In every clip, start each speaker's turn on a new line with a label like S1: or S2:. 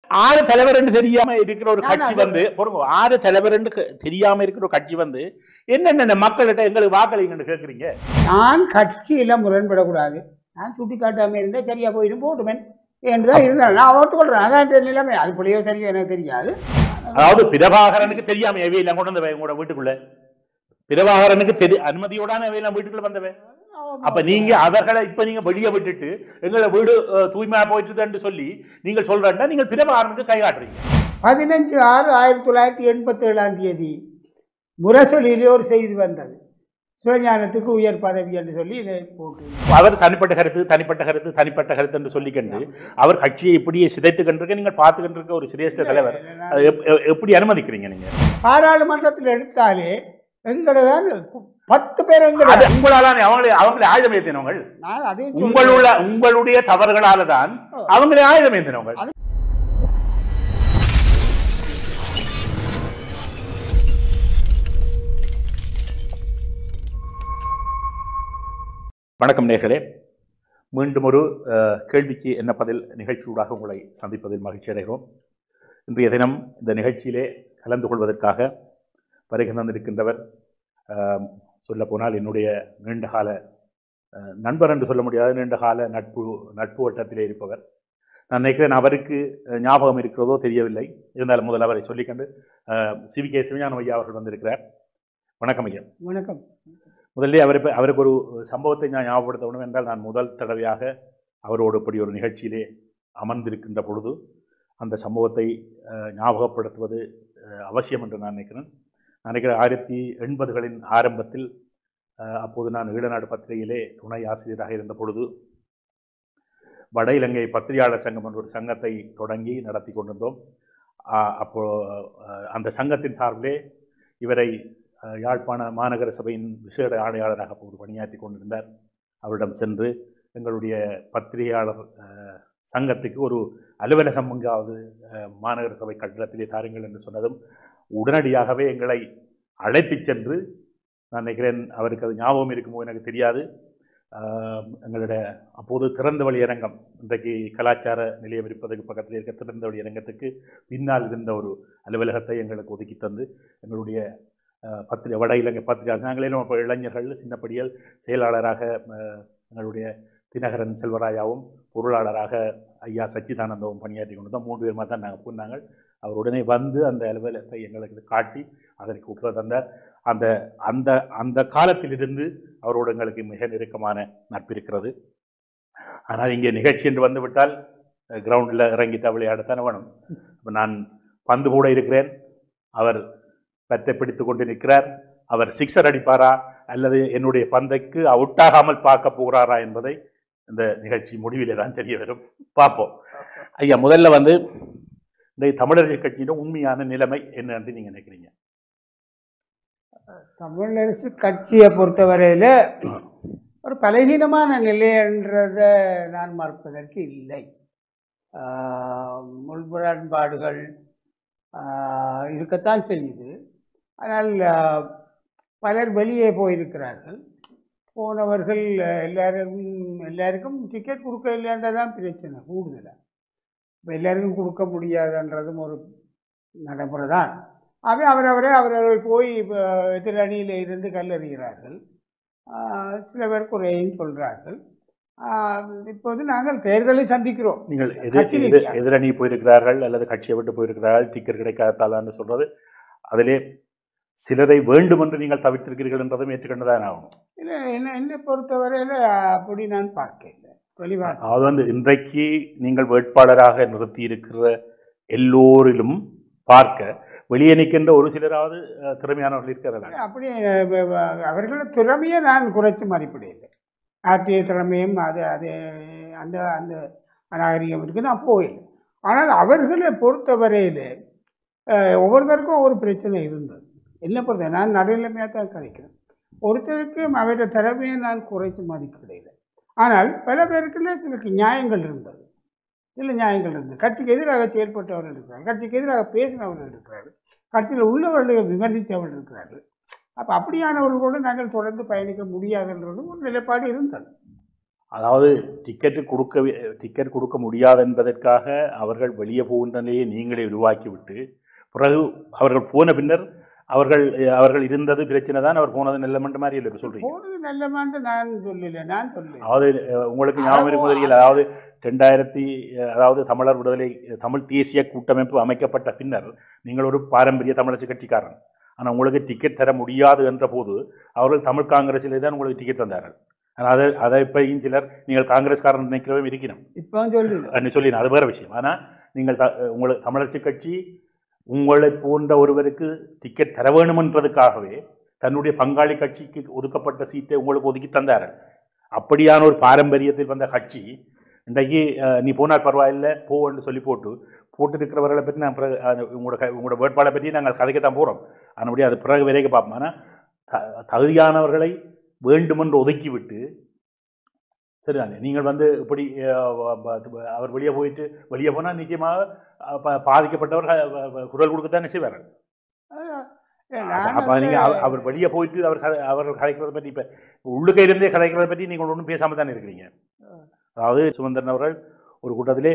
S1: ஆறு தலைவர் என்று தெரியாம இருக்கிற ஒரு கட்சி வந்து ஆறு தலைவர் என்று தெரியாம இருக்கிற ஒரு கட்சி வந்து என்னென்ன மக்கள்கிட்ட எங்களுக்கு வாக்களிங்கன்னு கேட்குறீங்க.
S2: நான் கட்சியில முரண்படக்கூடாது, நான் சுட்டி காட்டாம இருந்தா சரியா போயிடும் போட்டுமேன் என்றுதான் இருந்தான். நான் ஒத்துக்கொள்றேன், அதான் நிலைமை. அது பிள்ளையோ சரியா எனக்கு தெரியாது.
S1: அதாவது பிரபாகரனுக்கு தெரியாம எவையெல்லாம் கொண்டு வந்தவன் உங்களோட வீட்டுக்குள்ள, பிரபாகரனுக்கு அனுமதியோடான எவையெல்லாம் வீட்டுக்குள்ள வந்தவன். அப்ப நீங்க அவர்களை இப்ப நீங்க வெளியே விட்டுட்டு எங்களை வீடு தூய்மையா போயிட்டு சொல்லி நீங்கள் சொல்றா நீங்கள் பிரபாகரனுக்கு கை காட்டுறீங்க.
S2: 15/6/1987 முரசொலியிலே ஒரு செய்தி வந்தது, சிவஞானத்துக்கு உயர் பதவி என்று சொல்லி இதை போட்டு
S1: அவர் தனிப்பட்ட கருத்து என்று சொல்லிக்கண்டு அவர் கட்சியை இப்படியே சிதைத்து கண்டிருக்க நீங்கள் பார்த்து கண்டிருக்க ஒரு சிரேஷ்ட தலைவர் எப்படி அனுமதிக்கிறீங்க? நீங்க
S2: பாராளுமன்றத்தில் எடுத்தாலே எங்கள்தான் 10 பேர்
S1: உங்களால அவங்களை ஆயுதம் ஏற்றினவங்க, உங்களுடைய தவறுகளால தான் அவங்களை ஆயுதம் ஏற்றினவங்க. வணக்கம் நேர்களே, மீண்டும் ஒரு கேள்விக்கு என்ன பதில் நிகழ்ச்சியூடாக உங்களை சந்திப்பதில் மகிழ்ச்சி அடைகிறோம். இன்றைய தினம் இந்த நிகழ்ச்சியிலே கலந்து கொள்வதற்காக வருகை தந்திருக்கின்றவர் சொல்லப்போனால் என்னுடைய நீண்டகால நண்பர் என்று சொல்ல முடியாத நீண்டகால நட்பு வட்டத்திலே இருப்பவர். நான் நினைக்கிறேன் அவருக்கு ஞாபகம் இருக்கிறதோ தெரியவில்லை, இருந்தாலும் முதல் அவரை சொல்லிக்கொண்டு சிவிகே சிவஞானம் ஐயா அவர்கள் வந்திருக்கிறார். வணக்கம் ஐயா.
S2: வணக்கம்.
S1: முதல்ல அவருக்கு ஒரு சம்பவத்தை நான் ஞாபகப்படுத்தணும் என்றால், நான் முதல் தடவையாக அவரோடு இப்படி ஒரு நிகழ்ச்சியிலே அமர்ந்திருக்கின்ற பொழுது அந்த சம்பவத்தை ஞாபகப்படுத்துவது அவசியம் என்று நான் நினைக்கிறேன். 1980களின் ஆரம்பத்தில் அப்போது நான் ஈழநாடு பத்திரிகையிலே துணை ஆசிரியராக இருந்த பொழுது வட இலங்கை பத்திரிகையாளர் சங்கம் என்ற ஒரு சங்கத்தை தொடங்கி நடத்தி கொண்டிருந்தோம். அப்போ அந்த சங்கத்தின் சார்பிலே இவரை யாழ்ப்பாண மாநகர சபையின் விசேட ஆணையாளராக அப்போது பணியாற்றி கொண்டிருந்தார். அவரிடம் சென்று எங்களுடைய பத்திரிகையாளர் சங்கத்துக்கு ஒரு அலுவலகம் எங்காவது மாநகர சபை கட்டிடத்திலே தாருங்கள் என்று சொன்னதும் உடனடியாகவே எங்களை அழைத்து சென்று, நான் நினைக்கிறேன் அவருக்கு அது ஞாபகம் இருக்குமோ எனக்கு தெரியாது, எங்களுடைய அப்போது திறந்த வழி அரங்கம், இன்றைக்கு கலாச்சார நிலையம் இருப்பதற்கு பக்கத்தில் இருக்க திறந்த வழி அரங்கத்துக்கு பின்னால் இருந்த ஒரு அலுவலகத்தை எங்களுக்கு ஒதுக்கி தந்து எங்களுடைய வட இலங்கை பத்திரிகை நாங்களிலும் இப்போ இளைஞர்கள் சின்னப்படியல் செயலாளராக எங்களுடைய தினகரன் செல்வராயாவும் பொருளாளராக ஐயா சச்சிதானந்தவும் பணியாற்றி கொண்டு தான் 3 பேருமா தான் நாங்கள் போனாங்கள். அவர் உடனே வந்து அந்த அலுவலகத்தை எங்களுக்கு காட்டி அதற்கு உத்தரவு தந்தார். அந்த அந்த அந்த காலத்திலிருந்து அவரோடு எங்களுக்கு மிக நெருக்கமான நட்பு இருக்கிறது. ஆனால் இங்கே நிகழ்ச்சி என்று வந்து விட்டால் கிரவுண்டில் இறங்கிட்டு விளையாடத்தானே வேணும். இப்போ நான் பந்து கூட இருக்கிறேன், அவர் பற்றை பிடித்து கொண்டு நிற்கிறார். அவர் சிக்ஸர் அடிப்பாரா அல்லது என்னுடைய பந்தைக்கு அவுட்டாகாமல் பார்க்க போகிறாரா என்பதை இந்த நிகழ்ச்சி முடிவிலே தான் தெரிய வரும். பார்ப்போம். ஐயா, முதல்ல வந்து இந்த தமிழரசு கட்சியிட உண்மையான நிலைமை என்ன என்று நீங்க நினைக்கிறீங்க?
S2: தமிழரசு கட்சியை பொறுத்தவரையில ஒரு பலகீனமான நிலை என்றதை நான் மறுப்பதற்கு இல்லை. முரண்பாடுகள் இருக்கத்தான் செய்யுது. ஆனால் பலர் வெளியே போயிருக்கிறார்கள். போனவர்கள் எல்லாருக்கும் டிக்கெட் கொடுக்க இல்லைன்றதான் பிரச்சனை கூடுதலாக. இப்போ எல்லாருக்கும் கொடுக்க முடியாதுன்றதும் ஒரு நடைமுறை தான். அவரவர்கள் போய் எதிரணியில் இருந்து கல்லறிகிறார்கள். சில பேர் குறையும் சொல்கிறார்கள். இப்போது நாங்கள் தேர்தலை சந்திக்கிறோம்.
S1: நீங்கள் எதிரணி போயிருக்கிறார்கள் அல்லது கட்சியை விட்டு போயிருக்கிறார்கள், டிக்கெட் கிடைக்காதான்னு சொல்றது, அதிலே சிலரை வேண்டும் என்று நீங்கள் தவிர்த்திருக்கிறீர்கள் என்றதும் ஏற்றுக்கொண்டுதான் ஆகும்.
S2: இல்லை, என்னை பொறுத்தவரையில் அப்படி நான் பார்க்கல. தெளிவாக
S1: அது வந்து இன்றைக்கு நீங்கள் வேட்பாளராக நிறுத்தி இருக்கிற எல்லோரிலும் பார்க்க வெளியே நிற்கின்ற ஒரு சிலராவது திறமையானவர்கள் இருக்கிறார்கள்.
S2: அப்படி அவர்களோட திறமையை நான் குறைச்சி மதிப்பிடையில்லை. ஆற்றிய திறமையும் அது அந்த அந்த நாகரிகம் இருக்கு, நான் போயில்லை. ஆனால் அவர்களை பொறுத்தவரையில் ஒவ்வொருத்தருக்கும் ஒரு பிரச்சனை இருந்தது. என்ன பொறுத்த நான் நடுநிலைமையாக தான் கதைக்கிறேன். ஒருத்தருக்கு அவருடைய திறமையை நான் குறைச்சி மதிப்பிடையில்லை. ஆனால் பல பேருக்குள்ள சில நியாயங்கள் இருந்தது. கட்சிக்கு எதிராக செயல்பட்டவர்கள் இருக்கிறார்கள், கட்சிக்கு எதிராக பேசினவர்கள் இருக்கிறார்கள், கட்சியில் உள்ளவர்களை விமர்சித்தவர்கள் இருக்கிறார்கள். அப்போ அப்படியானவர்களோடு நாங்கள் தொடர்ந்து பயணிக்க முடியாதுன்றது ஒரு நிலைப்பாடு இருந்தது.
S1: அதாவது டிக்கெட் கொடுக்க முடியாது என்பதற்காக அவர்கள் வெளியே போகின்ற நிலையை நீங்களே உருவாக்கிவிட்டு பிறகு அவர்கள் போன பின்னர் அவர்கள் இருந்தது பிரச்சனை தான், அவர் போனது நல்லமன்ற மாதிரி இல்லை சொல்றீங்க.
S2: போனது நல்லமன்ற நான் சொல்லல.
S1: அதாவது உங்களுக்கு ஞாபகம் இருக்கும் தெரியல, அதாவது 2000 அதாவது தமிழர் விடுதலை தமிழ் தேசிய கூட்டமைப்பு அமைக்கப்பட்ட பின்னர் நீங்கள் ஒரு பாரம்பரிய தமிழரசு கட்சிக்காரன், ஆனால் உங்களுக்கு டிக்கெட் தர முடியாது என்ற போது அவர்கள் தமிழ் காங்கிரஸிலே தான் உங்களுக்கு டிக்கெட் தந்தார்கள். அதை இப்பயும் சிலர் நீங்கள் காங்கிரஸ்காரன் நினைக்கிறவே இருக்கிறோம்
S2: இப்போ
S1: சொல்லி அது வேற விஷயம். ஆனால் நீங்கள் உங்களுக்கு தமிழரசு கட்சி உங்களை போன்ற ஒருவருக்கு டிக்கெட் தர வேணுமென்றதுக்காகவே தன்னுடைய பங்காளி கட்சிக்கு ஒதுக்கப்பட்ட சீட்டை உங்களுக்கு ஒதுக்கி தந்தார்கள். அப்படியான ஒரு பாரம்பரியத்தில் வந்த கட்சி இன்றைக்கு நீ போனால் பரவாயில்லை போன்னு சொல்லி போட்டுருக்கிறவர்களை பற்றி நான் உங்களோட வேட்பாளரை பற்றி நாங்கள் கதைக்கத்தான் போகிறோம். அதனுடைய அது பிறகு விரைக்க பார்ப்போம். ஆனால் தகுதியானவர்களை வேண்டுமென்று ஒதுக்கிவிட்டு சரிதானே நீங்கள் இப்படி அவர் வெளியே போனால் நிச்சயமாக பாதிக்கப்பட்டவர் குரல் கொடுக்கத்தானே செய்வார்கள். அப்போ நீங்கள் அவர் வெளியே போயிட்டு அவர்கள் கதைக்கிறத பற்றி இப்போ உள்ளுக்கை இருந்தே கதைக்கிறத பற்றி நீங்கள் ஒன்றும் பேசாமல் தானே இருக்கிறீங்க. அதாவது சுமந்திரன் அவர்கள் ஒரு கூட்டத்திலே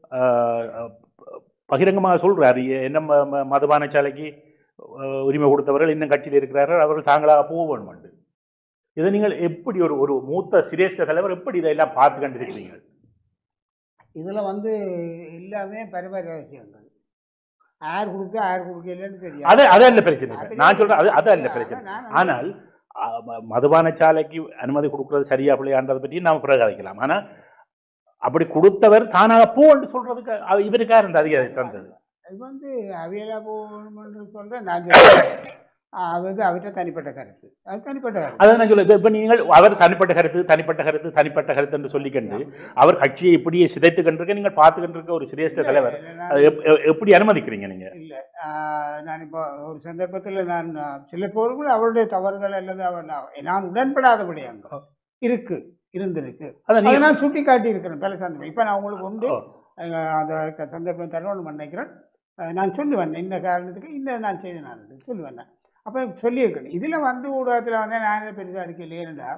S1: பகிரங்கமாக சொல்கிறார், என்ன மதுபான சாலைக்கு உரிமை கொடுத்தவர்கள் இன்னும் கட்சியில் இருக்கிறார்கள், அவர்கள் தாங்களாக போக வேணுமென்று. இதை நீங்கள் எப்படி ஒரு மூத்த சிரேஷ்ட தலைவர் எப்படி இதெல்லாம் பார்த்து கண்டிருக்கிறீங்க?
S2: இதில் எல்லாமே பரபர ரகசியங்கள், யார் கொடுக்க யார் கொடுக்கலன்னு தெரியும்.
S1: அது அல்ல பிரச்சனை, நான் சொல்கிறேன் அது அல்ல பிரச்சனை. ஆனால் மதுபான சாலைக்கு அனுமதி கொடுக்குறது சரியா பிள்ளையான்றதை பற்றி நாம் பிறகு கதைக்கலாம். ஆனால் அப்படி கொடுத்தவர் தானாக போன்னு சொல்றதுக்கு இவருக்காக இருந்த அதிகாரம் தந்தது.
S2: அது அவையெல்லாம் போகணும்னு சொல்கிறேன் நான். அவர்கிட்ட தனிப்பட்ட கருத்து, அது தனிப்பட்ட கருத்து.
S1: அதான் நான் சொல்ல. இப்போ நீங்கள் அவர் தனிப்பட்ட கருத்து என்று சொல்லிக்கண்டு அவர் கட்சியை இப்படியே சிதைத்து கண்டிருக்க நீங்கள் பார்த்து கண்டிருக்க ஒரு சிரேஷ்ட தலைவர் எப்படி அனுமதிக்கிறீங்க நீங்க?
S2: இல்லை, நான் இப்போ ஒரு சந்தர்ப்பத்தில் நான் சில போர்கள் அவருடைய தவறுகள் அல்லது நான் உடன்படாதபடி அங்கே இருந்திருக்கு, அதை நான் சுட்டி காட்டி இருக்கிறேன் பல சந்தர்ப்பம். இப்போ நான் உங்களுக்கு உண்டு அந்த சந்தர்ப்பம் தரணும்னு நினைக்கிறேன். நான் சொல்லுவேன் இந்த காரணத்துக்கு இந்த நான் செய்தேன் நான் சொல்லுவேன். அப்போ சொல்லியிருக்கேன். இதில் ஊடகத்தில் நான் பெருசாக அடிக்கலையேன்னா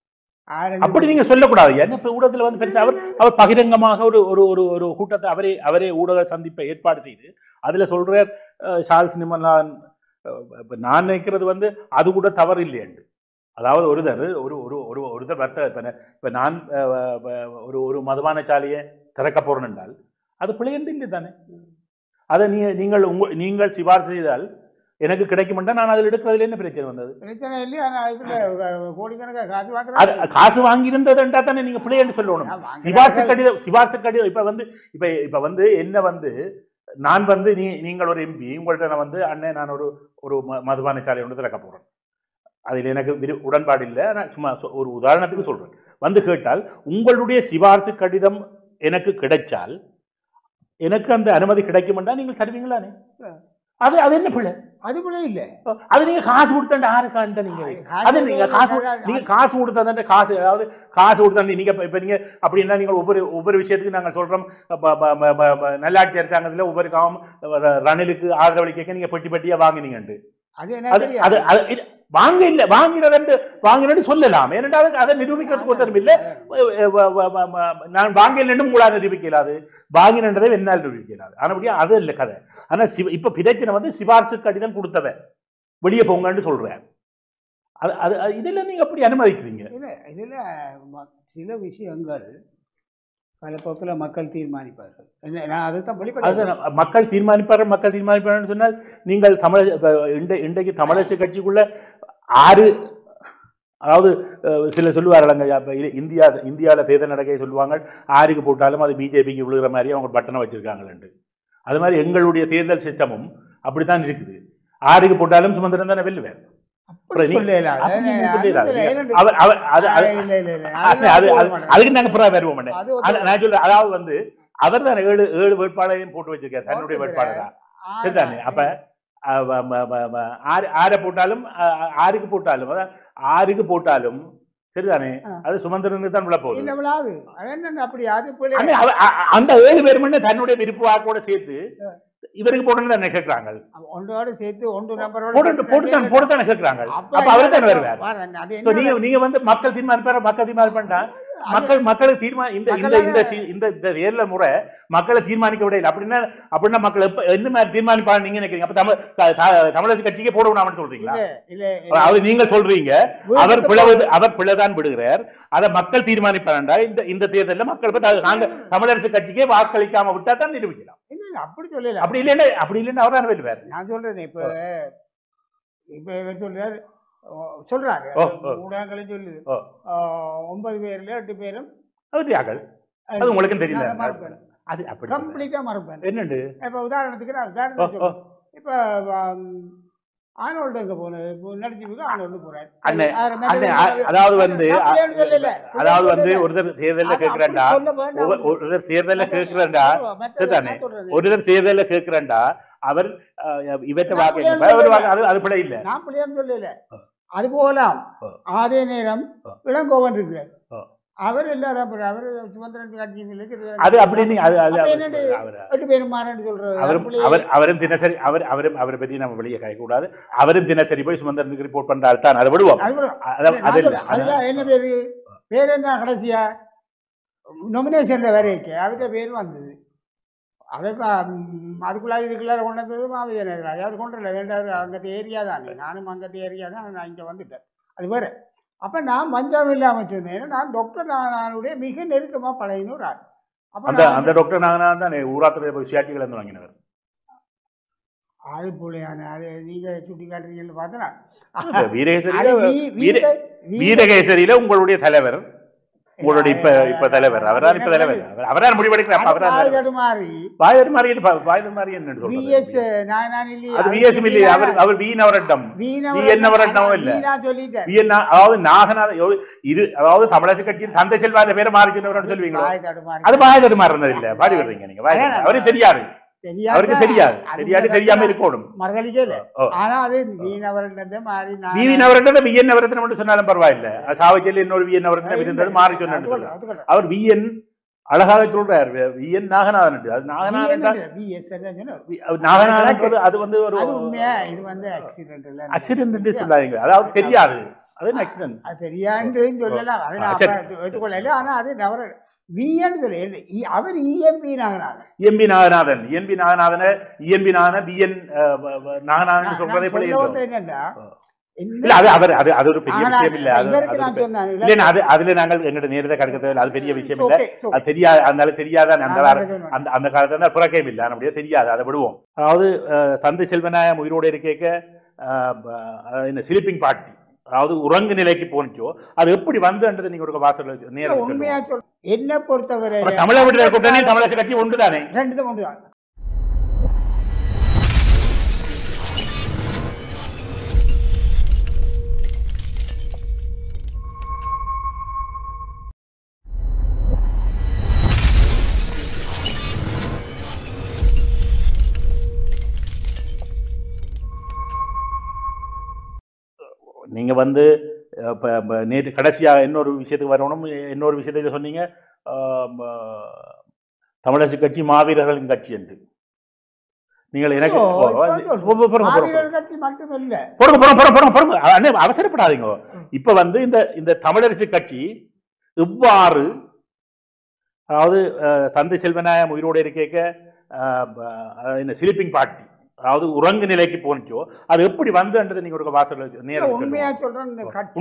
S1: அப்படி நீங்க சொல்லக்கூடாது. என்ன ஊடகத்தில் பெருசாக அவர் பகிரங்கமாக ஒரு கூட்டத்தை அவரே ஊடக சந்திப்பை ஏற்பாடு செய்து அதில் சொல்ற சார்ல்ஸ் நிமலான் நான் நினைக்கிறது அது கூட தவறு இல்லையண்டு. அதாவது ஒருத்தர் இப்போ நான் ஒரு மதுபான சாலையை திறக்க போறேன் என்றால் அது பிள்ளையண்டு இல்லை தானே. அதை நீங்கள் சிபாரிசு செய்தால் எனக்கு கிடைக்கும் என்றால் நான் அதில் எடுக்கிறதுல என்ன பிரச்சனை வந்தது?
S2: பிரச்சனை இல்லையா? கோடிக்கணக்காக
S1: காசு வாங்கியிருந்ததுன்றா தானே நீங்க பிள்ளைன்னு சொல்லணும். சிபாரிசு கடிதம் இப்ப என்ன நான் நீங்கள் ஒரு எம்பி, உங்கள்கிட்ட நான் அண்ணே நான் ஒரு மதுபான சாலை ஒன்று திறக்க போறேன், அதில் எனக்கு உடன்பாடு இல்லை, நான் சும்மா ஒரு உதாரணத்துக்கு சொல்றேன். கேட்டால் உங்களுடைய சிபாரிசு கடிதம் எனக்கு கிடைச்சால் எனக்கு அந்த அனுமதி கிடைக்கும் என்றால் நீங்கள் தருவீங்களானே? அது என்ன பிள்ளை?
S2: அது பிள்ளை இல்லை.
S1: அது நீங்க காசு கொடுத்தா யாருக்காண்ட நீங்க காசு கொடுத்தா காசு, அதாவது காசு கொடுத்தா நீங்க இப்ப நீங்க அப்படின்னா நீங்கள் ஒவ்வொரு விஷயத்துக்கு நாங்கள் சொல்றோம் நல்லாட்சி அரசாங்கத்தில் ஒவ்வொரு ரணிலுக்கு ஆதரவளிக்க நீங்க பெட்டியா வாங்கினீங்கண்டு. வாங்கினு சொல்லலாம். ஏனென்றால் அதை நிரூபிக்கிறதுக்கு ஒருத்தரும் இல்லை. நான் வாங்கலன்னு உங்களால் நிரூபிக்கலாது, வாங்கினதை என்னால் நிரூபிக்கலாது. ஆனபடியா அது இல்லை கதை. ஆனா இப்ப பிரச்சனை சிபாரிசு கடிதம் கொடுத்ததை வெளியே போங்கன்னு சொல்றேன். இதெல்லாம் நீங்க அப்படி அனுமதிக்கிறீங்க?
S2: இதுல சில விஷயங்கள் காலப்போக்கில் மக்கள் தீர்மானிப்பார்கள்.
S1: மக்கள் தீர்மானிப்பார்கள் சொன்னால் நீங்கள் இன்றைக்கு தமிழரசு கட்சிக்குள்ள 6, அதாவது சில சொல்லுவார்கள் இந்தியாவில் தேர்தல் நடக்க சொல்லுவாங்க 6க்கு போட்டாலும் அது பிஜேபிக்கு விழுகிற மாதிரி அவங்க பட்டனை வச்சிருக்காங்கன்னு. அது மாதிரி எங்களுடைய தேர்தல் சிஸ்டமும் அப்படித்தான் இருக்குது. 6க்கு போட்டாலும் சுமந்திரன் தானே வெல்லுவேன். அதுக்கு நாங்க புறா வருவோம். நான் சொல்றேன், அதாவது அவர் தான் 7 வேட்பாளரையும் போட்டு வச்சிருக்காரு தன்னுடைய வேட்பாளரா, சரிதானே? அப்ப 6 போட்டாலும் 6க்கு போட்டாலும் சரிதானே, அது சுமந்திரனுக்கு தான் விழ போகுது.
S2: அந்த 7 பேர்
S1: தன்னுடைய விருப்பு வாக்கோட சேர்த்து இவருக்கு போட்டு தானே கேட்கிறாங்க,
S2: ஒன்றோடு சேர்த்து ஒன்று நம்பரோட
S1: போட்டு தானே கேட்கிறாங்க. அப்ப அவரு தானே வருவார். நீங்க வந்து மக்கள் தீர்மானிப்பாரு, மக்கள் தீர்மானிப்பா மக்களுக்கு இந்த தேர்தல முறை மக்களை தீர்மானிக்க விட இல்லை. அப்படின்னா மக்கள் எந்த மாதிரி தீர்மானிப்பாங்க நீங்க நினைக்கிறீங்க? அப்ப தமிழரசு கட்சிக்கே போடணும் சொல்றீங்களா? அவர் நீங்க சொல்றீங்க அவர் பிழைதான் விடுகிறார், அதை மக்கள் தீர்மானிப்பாண்டா இந்த தேர்தலில் மக்கள் தமிழரசு கட்சிக்கே வாக்களிக்காம விட்டா தான் நிரூபிக்கலாம்.
S2: அப்படி சொல்லல,
S1: அப்படி இல்லைன்னா அவர் தான் வெல்வார்.
S2: நான் சொல்றேன் இப்ப சொல்றாரு சொல்றாங்க ஊடகங்களும் சொல்லுது 9 பேர்ல 8 பேரும்
S1: அவர்கள். அது உங்களுக்கு தெரியல, அது அப்படி
S2: கம்ப்ளீட்டா மறப்பேன்.
S1: என்னண்டு
S2: இப்ப உதாரணத்துக்கு இப்ப ஆனோல்டு எங்க போனது நடிச்சுக்கு ஆனோல்டு போறாரு.
S1: அதாவது வந்து ஒருத்தர் தேர்தலில் கேட்கிறேன்டா, ஒருத்தர் தேர்தலில் கேட்கிறேன்டா, சரிதானே, ஒருத்தர் தேர்தலில் கேட்கிறேன்டா அவர் இவற்றை வாக்கு அது பிழை இல்லை,
S2: நான் பிள்ளைன்னு சொல்லல. அது போகலாம். அதே நேரம் இளங்கோவன் இருக்கிறார், அவர் எல்லாரும் அவர் சுமந்திரன் கட்சி
S1: அது அப்படின்னு அவரும் தினசரி அவரை பற்றி நம்ம வெளியே கைக்கூடாது. அவரும் தினசரி போய் சுமந்திரனுக்கு ரிப்போர்ட் பண்றாரு தான், அதை விடுவோம்.
S2: அதுதான் என்ன பேர் என்ன கடைசியா நொமினேஷன்ல வரைக்கு அவர்கிட்ட பேர் வந்தது. அதுக்குள்ள இதுக்குள்ள கொண்டு வந்தது மாவீரன். அது கொண்டு இல்லை வேண்டாம், அங்கத்து ஏரியா தானே, நானும் அங்கத்து ஏரியா தான், நான் இங்கே வந்துட்டேன். அது வேறு. அப்போ நான் பஞ்சம் இல்லாமல் சொன்னேன். நான் டாக்டர் நாகனானுடைய மிக நெருக்கமாக பழகின ஒரு ஆள்.
S1: அப்போ அந்த டாக்டர் நாகனான் தான் ஊராத்துறை போய் சியாட்டிகள் இருந்து வாங்கினவர்.
S2: அது போலியான அது நீங்கள் சுட்டி காட்டுறீங்கன்னு பார்த்தேன்னா
S1: வீரகேசரியில உங்களுடைய தலைவர், உங்களுடைய இப்ப தலைவர் அவர்தான், இப்ப தலைவர் அவரால் முடிவெடுக்கிறார். அவர் வீணவரட்டம் இல்ல, அதாவது நாகநாத இது, அதாவது தமிழரசு கட்சியின் தந்தை செல்வா அந்த பேரை மாறி சொன்னவர் சொல்லுவீங்களா? அது பாயதடு மாறினது இல்ல, பாடி விடுறீங்க நீங்க. அவருக்கு தெரியாது, அவருக்கு தெரியாம இருக்கணும். சொன்னாலும் பரவாயில்ல, சாவச்சேரி இன்னொரு விஎன் நவரத்னம் இருந்தது மாறி சொன்னாரு. அவர் விஎன் அழகாக சொல்றாரு, விஎன் நாகநாதன். அது நாகநாதன் அது வந்து ஒரு ஆக்சிடென்ட் சொல்லாதீங்க, அதாவது தெரியாது, அது ஆக்சிடென்ட்
S2: தெரியாது சொல்லலாம். ஆனா அது அவர் இஎம்பி நாகநாதன் சொல்றதே என்னன்னா இல்ல, அது ஒரு பெரிய விஷயம் இல்ல. அதுல நாங்கள் எங்கள்ட்ட நேரத்தை கடுக்க, அது பெரிய விஷயம் இல்ல, அது தெரியாது. அதனால தெரியாத அந்த காலத்துல புறக்கையும் இல்லை, அப்படியே தெரியாது, அதை விடுவோம். அதாவது தந்தை செல்வநாயகம் உயிரோடு இருக்க என்ன ஸ்லீப்பிங் பார்ட்டி, அதாவது உறங்கு நிலைக்கு போனிச்சோ, அது எப்படி வந்துன்றது நீங்க ஒரு வாசல் நேரம் உண்மையா சொல். என்ன பொறுத்தவரை
S1: தமிழக விடுதலை கூட்டணி தமிழரசு கட்சி ஒன்றுதானே,
S2: ரெண்டு ஒன்றுதான்.
S1: நீங்க வந்து நேற்று கடைசியாக இன்னொரு விஷயத்துக்கு வரணும். இன்னொரு விஷயத்தை சொன்னீங்க, தமிழரசு கட்சி மாவீரர்களின் கட்சி என்று. நீங்கள் எனக்கு அவசரப்படாதீங்க. இப்ப வந்து இந்த தமிழரசு கட்சி இவ்வாறு, அதாவது தந்தை செல்வநாயகம் உயிரோடு இருக்க என்ன ஸ்லீப்பிங் பார்ட்டி, அதாவது உறங்கு நிலைக்கு போனிச்சோ, அது எப்படி வந்துன்றது நீங்க ஒரு வாசல் நேரம்
S2: உண்மையா சொல்றேன்.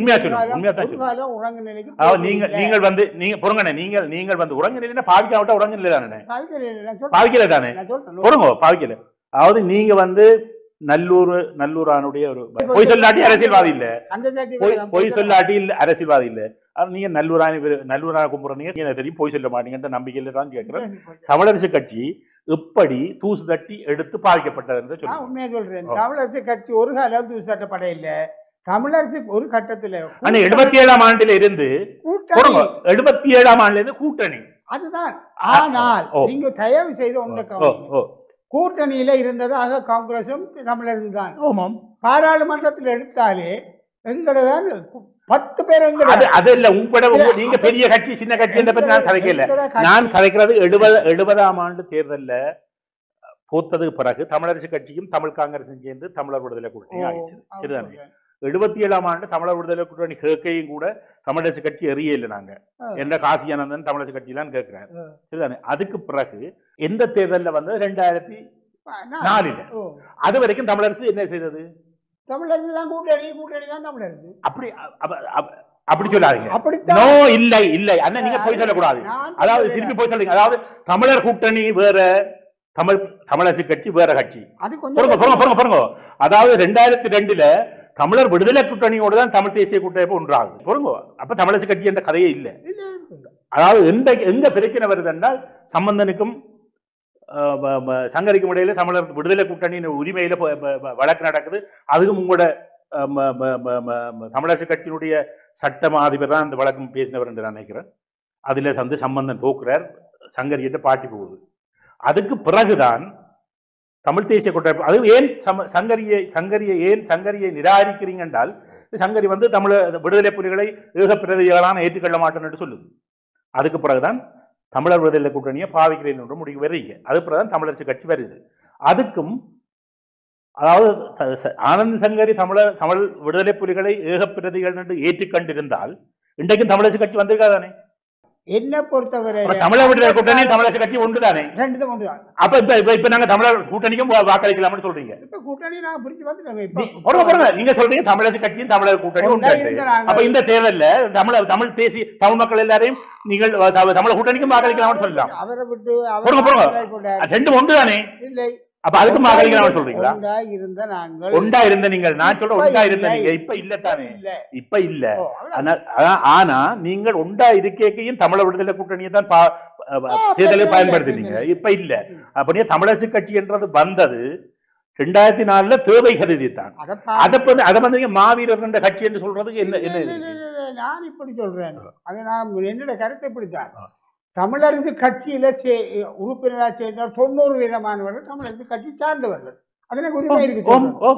S1: நீங்கள் வந்து நீங்க பொறுங்க, நீங்கள் வந்து உறங்கு நிலைனா பாவிக்காவிட்டா உறங்கு நிலை தானே, பாவிக்கல தானே, பொறுங்க, பாவிக்கல. அதாவது நீங்க வந்து நல்லூரானுடைய ஒரு பொய் சொல்லாட்டி அரசியல்வாதி இல்ல, பொய் சொல்லாட்டி அரசியல்வாதி இல்ல. நீங்க நல்லூரான கும்பிடுறீங்க தெரியும், பொய் சொல்ல மாட்டீங்கன்ற நம்பிக்கையில தான் கேட்கிறேன். தமிழரசு கட்சி எப்படி தூசு தட்டி எடுத்து பாதிக்கப்பட்டது சொல்லுங்க.
S2: உண்மையா சொல்றேன், தமிழரசு கட்சி ஒரு காலம் தூசு தட்டப்பட இல்ல. தமிழரசு ஒரு கட்டத்துல
S1: 77ஆம் ஆண்டுல இருந்து 77ஆம் ஆண்டுல இருந்து கூட்டணி
S2: அதுதான். ஆனால் நீங்க தயவு செய்து ஒன்று, கூட்டணியில இருந்ததாக காங்கிரசும் தமிழரசு தான். பாராளுமன்றத்தில் எடுத்தாலே எங்களதான் 10 பேர்.
S1: அது இல்ல உங்களோட, நீங்க பெரிய கட்சி சின்ன கட்சி பற்றி நான் கதைக்கல. நான் கதைக்கிறது 70ஆம் ஆண்டு தேர்தல்ல தோத்ததுக்கு பிறகு தமிழரசு கட்சியும் தமிழ் காங்கிரஸும் சேர்ந்து தமிழர் விடுதலை கூட்டணி ஆயிடுச்சு. சரிதானே? 77ஆம் ஆண்டு தமிழர் விடுதலை கூட்டணி கேட்கையும் கூட தமிழரசு கட்சி எறிய இல்லை நாங்க என்ற காசியானந்தன் தமிழரசு கட்சியிலான்னு கேட்கிறாரு. சரிதானே? அதுக்கு பிறகு எந்த தேர்தலில் வந்து 2004 அது வரைக்கும் தமிழரசு என்ன செய்தது?
S2: தமிழரசு தான் கூட்டணி தான் தமிழரசு.
S1: அப்படி சொல்லாதீங்க. நோ, இல்லை இல்லை அண்ணா, நீங்க போய் சொல்லக்கூடாது. அதாவது திருப்பி போய் சொல்றீங்க. அதாவது தமிழர் கூட்டணி வேற, தமிழரசு கட்சி வேற கட்சி. பாருங்க, அதாவது 2002 தமிழர் விடுதலை கூட்டணியோடு தான் தமிழ் தேசிய கூட்டமைப்பு ஒன்றாகுது. பாருங்க, அப்ப தமிழரசு கட்சி என்ற கதையே இல்லை. அதாவது எங்க பிரச்சனை வருது என்றால் சம்பந்தனுக்கும் சங்கரிக்கும் இடையில தமிழர் விடுதலை கூட்டணியின் உரிமையில வழக்கு நடக்குது. அதுவும் உங்களோட தமிழரசு கட்சியினுடைய சட்டமா அதிபர் தான் அந்த வழக்கம் பேசினவர் என்று நான் நினைக்கிறேன். அதுல வந்து சம்பந்தன் தோக்குறார், சங்கரியிட்ட பாட்டி போகுது. அதுக்கு பிறகுதான் தமிழ் தேசிய கூட்டமைப்பு. அது ஏன் சங்கரியை நிராகரிக்கிறீங்க என்றால், சங்கரி வந்து தமிழர் விடுதலை புலிகளை ஏகப்பிரதிகளான ஏற்றுக்கொள்ள மாட்டேன் என்று சொல்லுது. அதுக்கு பிறகுதான் தமிழர் விடுதலை கூட்டணியை பாவிக்கிறேன் என்று முடிவு வருவீங்க. அது பிறகுதான் தமிழரசு கட்சி வருது. அதுக்கும் அதாவது ஆனந்த் சங்கரி தமிழ் விடுதலை புலிகளை ஏகப்பிரதிகள் என்று ஏற்றுக்கொண்டிருந்தால் இன்றைக்கும் தமிழரசு கட்சி வந்திருக்காதானே?
S2: என்ன பொறுத்தவரை
S1: தமிழர் விடுதலை கூட்டணி தமிழரசு கட்சி ஒன்றுதானே? அப்ப இப்ப நாங்க தமிழர் கூட்டணிக்கும் வாக்களிக்கலாம்னு சொல்றீங்க.
S2: கூட்டணி நாங்க பிரிச்சு வந்துட்டோம்.
S1: நீங்க சொல்றீங்க தமிழரசு கட்சியும் தமிழர் கூட்டணி ஒன்று. அப்ப இந்த தேர்தலில் தமிழ் தேசிய தமிழ் மக்கள் எல்லாரையும் நீங்கள் தமிழர் கூட்டணிக்கும் வாக்களிக்கலாம்னு சொல்லலாம்.
S2: அவரை விட்டு
S1: ரெண்டும் ஒன்றுதானே?
S2: இல்லை.
S1: அப்ப அதுக்கு வாக்களிக்கலாம் சொல்றீங்களா?
S2: ஒன்றா
S1: இருந்த நீங்கள், நான் சொல்ற ஒன்றா இருந்த நீங்க இப்ப இல்லத்தானே? இப்ப இல்ல. ஆனா நீங்கள் ஒன்றா இருக்கையும் தமிழர் விடுதலை கூட்டணியை தான் தேர்தலை பயன்படுத்தினீங்க. இப்ப இல்ல. அப்படியே தமிழரசு கட்சி என்றது வந்தது 2004 தேவை கருதித்தான். அதை வந்து மாவீரர் என்ற கட்சி என்று சொல்றதுக்கு என்ன?
S2: நான் இப்படி சொல்றேன், அது நான் என்னோட கருத்தை இப்படித்தான். தமிழரசு கட்சியில உறுப்பினராக சேர்ந்தால் 90% தமிழரசு கட்சி சார்ந்தவர்கள். அதற்கு உரிமை இருக்கு.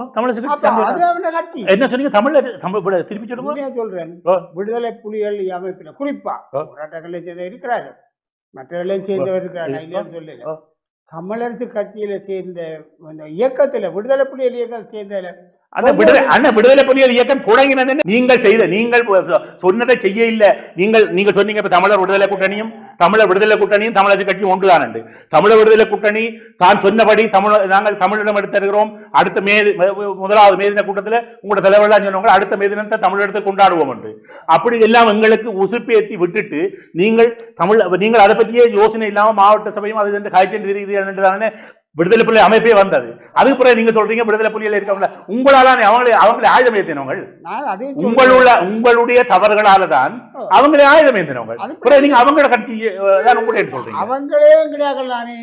S1: என்ன சொன்னீங்க? தமிழ் திருப்பி
S2: சொல்றேன். விடுதலை புலிகள் அமைப்பில் குறிப்பா போராட்டங்களை சேர்ந்த இருக்கிறார்கள், மற்றவர்களையும் சேர்ந்தவர் இருக்கிறார்கள், இல்லைன்னு சொல்லல. தமிழரசு கட்சியில சேர்ந்த இயக்கத்துல விடுதலை புலிகள் இயக்கம் சேர்ந்த
S1: விடுதலை புலிகள் இயக்கம் தொடங்கினது நீங்கள் சொன்னதை செய்ய இல்ல. நீங்கள் சொன்னீங்க தமிழர் விடுதலை கூட்டணியும் தமிழரசு கட்சியும் ஒன்றுதான் என்று. தமிழர் விடுதலை கூட்டணி தான் சொன்னபடி நாங்கள் தமிழிடம் எடுத்திருக்கிறோம். அடுத்த முதலாவது மே தின கூட்டத்தில் உங்களோட தலைவர்களாக சொன்னவங்க அடுத்த மே தினத்தை தமிழிடத்தை கொண்டாடுவோம் என்று. அப்படி எல்லாம் எங்களுக்கு உசுப்பேற்றி விட்டுட்டு நீங்கள் அதை பற்றியே யோசனை இல்லாம மாவட்ட சபையும் அது காய்ச்சல் என்று விடுதலை புலி அமைப்பே வந்தது. அதுக்கு பிறகு நீங்க சொல்றீங்க விடுதலை புலிகள் இருக்காங்க. உங்களால அவங்களை ஆயுதம் ஏற்றினவங்க, உங்களுடைய தவறுகளால தான் அவங்களே ஆயுதம் ஏற்றினவங்க. நீங்க அவங்களோட கட்சி தான் உங்களுடைய சொல்றீங்க.
S2: அவங்களே கிடையாதுலானே.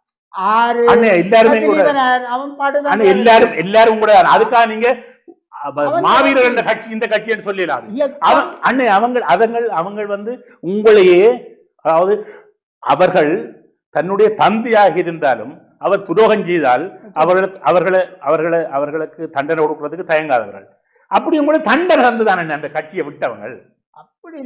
S1: எல்லாரும் கூட அதுக்காக நீங்க மாவீரர் என்ற கட்சி இந்த கட்சின்னு சொல்லலாம். அண்ணே அவங்க வந்து உங்களையே, அதாவது அவர்கள் தன்னுடைய தந்தையாக இருந்தாலும் அவர் துரோகம் செய்தால் அவர்களுக்கு தண்டனை கொடுக்கிறதுக்கு தயங்காதவர்கள். அப்படி உங்களை தண்டனை தந்துதானே அந்த கட்சியை விட்டவங்க.
S2: அப்படி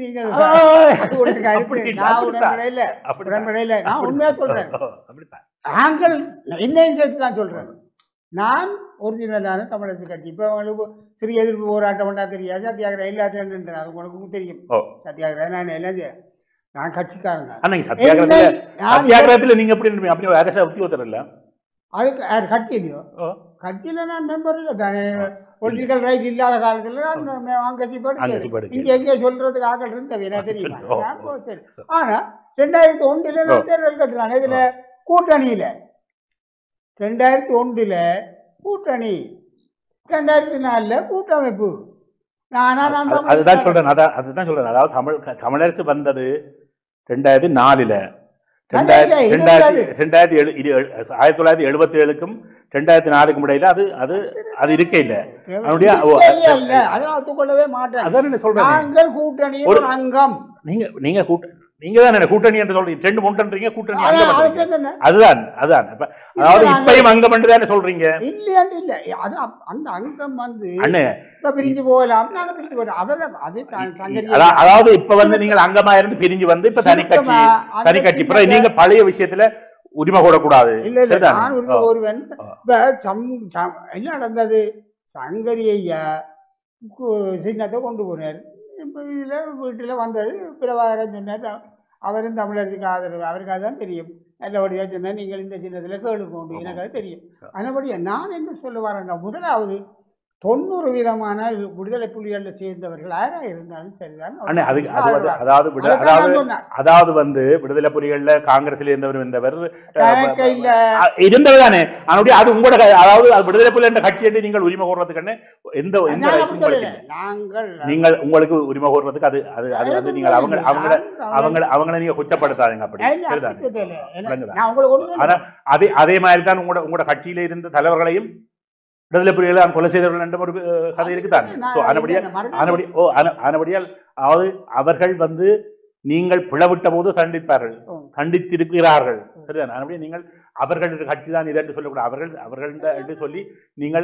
S2: நான் உண்மையா சொல்றேன். நாங்கள் என்னையும் சேர்த்து தான் சொல்றேன். நான் ஒரிஜினலான தமிழரசு கட்சி. இப்ப அவங்களுக்கு சிறிய எதிர்ப்பு போராட்டம் பண்ணா தெரியாது. சத்தியாகிரகம் எல்லாத்தையும் அது உனக்கு தெரியும். சத்தியாகிரகம் நான் எல்லாம் நான் கட்சிக்காரங்க.
S1: சத்தியாகிரகத்துல நீங்க எப்படி அரச உத்தியோகத்தர் இல்ல?
S2: அதுக்கு கட்சி இல்லையோ? கட்சியில நான் மெம்பர் இல்லை தானே. பொலிட்டிக்கல் ரைட் இல்லாத காலத்துல இங்க எங்க சொல்றதுக்கு ஆக்கள் இருந்தது தெரியுமா? சரி. ஆனா 2001 தேர்தல் கட்டலாம். இதுல கூட்டணியில 2001 கூட்டணி, 2004 கூட்டமைப்பு.
S1: அதுதான் சொல்றேன். அதாவது தமிழரசு வந்தது 2004. 1977க்கும் 2004க்கும் இடையில அது இருக்க இல்ல.
S2: அதான் சொல்றேன். கூட்டணி ஒரு அங்கம்.
S1: நீங்க தான் கூட்டணி என்று சொல்றீங்க. ரெண்டு மூன்றீங்க கூட்டணி. அதுதான் அதாவது இப்பயும் அங்கம் என்று தானே சொல்றீங்க.
S2: இல்ல இல்ல, அது அந்த அங்கம் வந்து பிரிஞ்சு போகலாம்.
S1: அதாவது இப்ப வந்து நீங்கள் அங்கமா இருந்து பிரிஞ்சு வந்து இப்ப தனி கட்சி. நீங்க பழைய விஷயத்துல உரிமை கூடக்கூடாது.
S2: இல்ல இல்ல நான் ஒருவன் என்ன நடந்தது, சங்கரி ஐயா சின்னத்தை கொண்டு போனார். இப்போ இதில் வீட்டில் வந்தது பிரபாகரன் சொன்னார், அவரும் தமிழரசுக்கு ஆதரவு, அவருக்காக தான் தெரியும். நல்லபடியாக சொன்னார், நீங்கள் இந்த சின்னத்தில் கேளுக்கோண்டு, எனக்கு அது தெரியும். அதன்படியா நான் என்ன சொல்ல வரேன்னா, முதலாவது 90% விடுதலை புலிகளில் சேர்ந்தவர்கள் யாராக இருந்தாலும் சரிதான்.
S1: அதாவது வந்து விடுதலை புலிகள்ல காங்கிரஸ்ல இருந்தவர் இருந்தவர் தானே. அது உங்களோட, அதாவது விடுதலை புலி என்ற கட்சி என்று நீங்கள் உரிமை கோர்றதுக்கு எந்த நீங்கள் உங்களுக்கு உரிமை கோர்றதுக்கு அது அது அது வந்து நீங்கள் அவங்களை நீங்க குற்றப்படுத்தாதீங்க. அப்படி அதே மாதிரி தான் உங்களோட கட்சியில இருந்த தலைவர்களையும் விடுதலை புலிகளை கொலை செய்தவர்கள் என்ற ஒரு கதை இருக்குதான். ஆனபடியால் அதாவது அவர்கள் வந்து நீங்கள் பிளவிட்ட போது கண்டித்திருக்கிறார்கள். சரிதான். ஆனபடியா நீங்கள் அவர்கள் கட்சி தான் இதென்று சொல்லக்கூடாது. அவர்கள் என்று சொல்லி நீங்கள்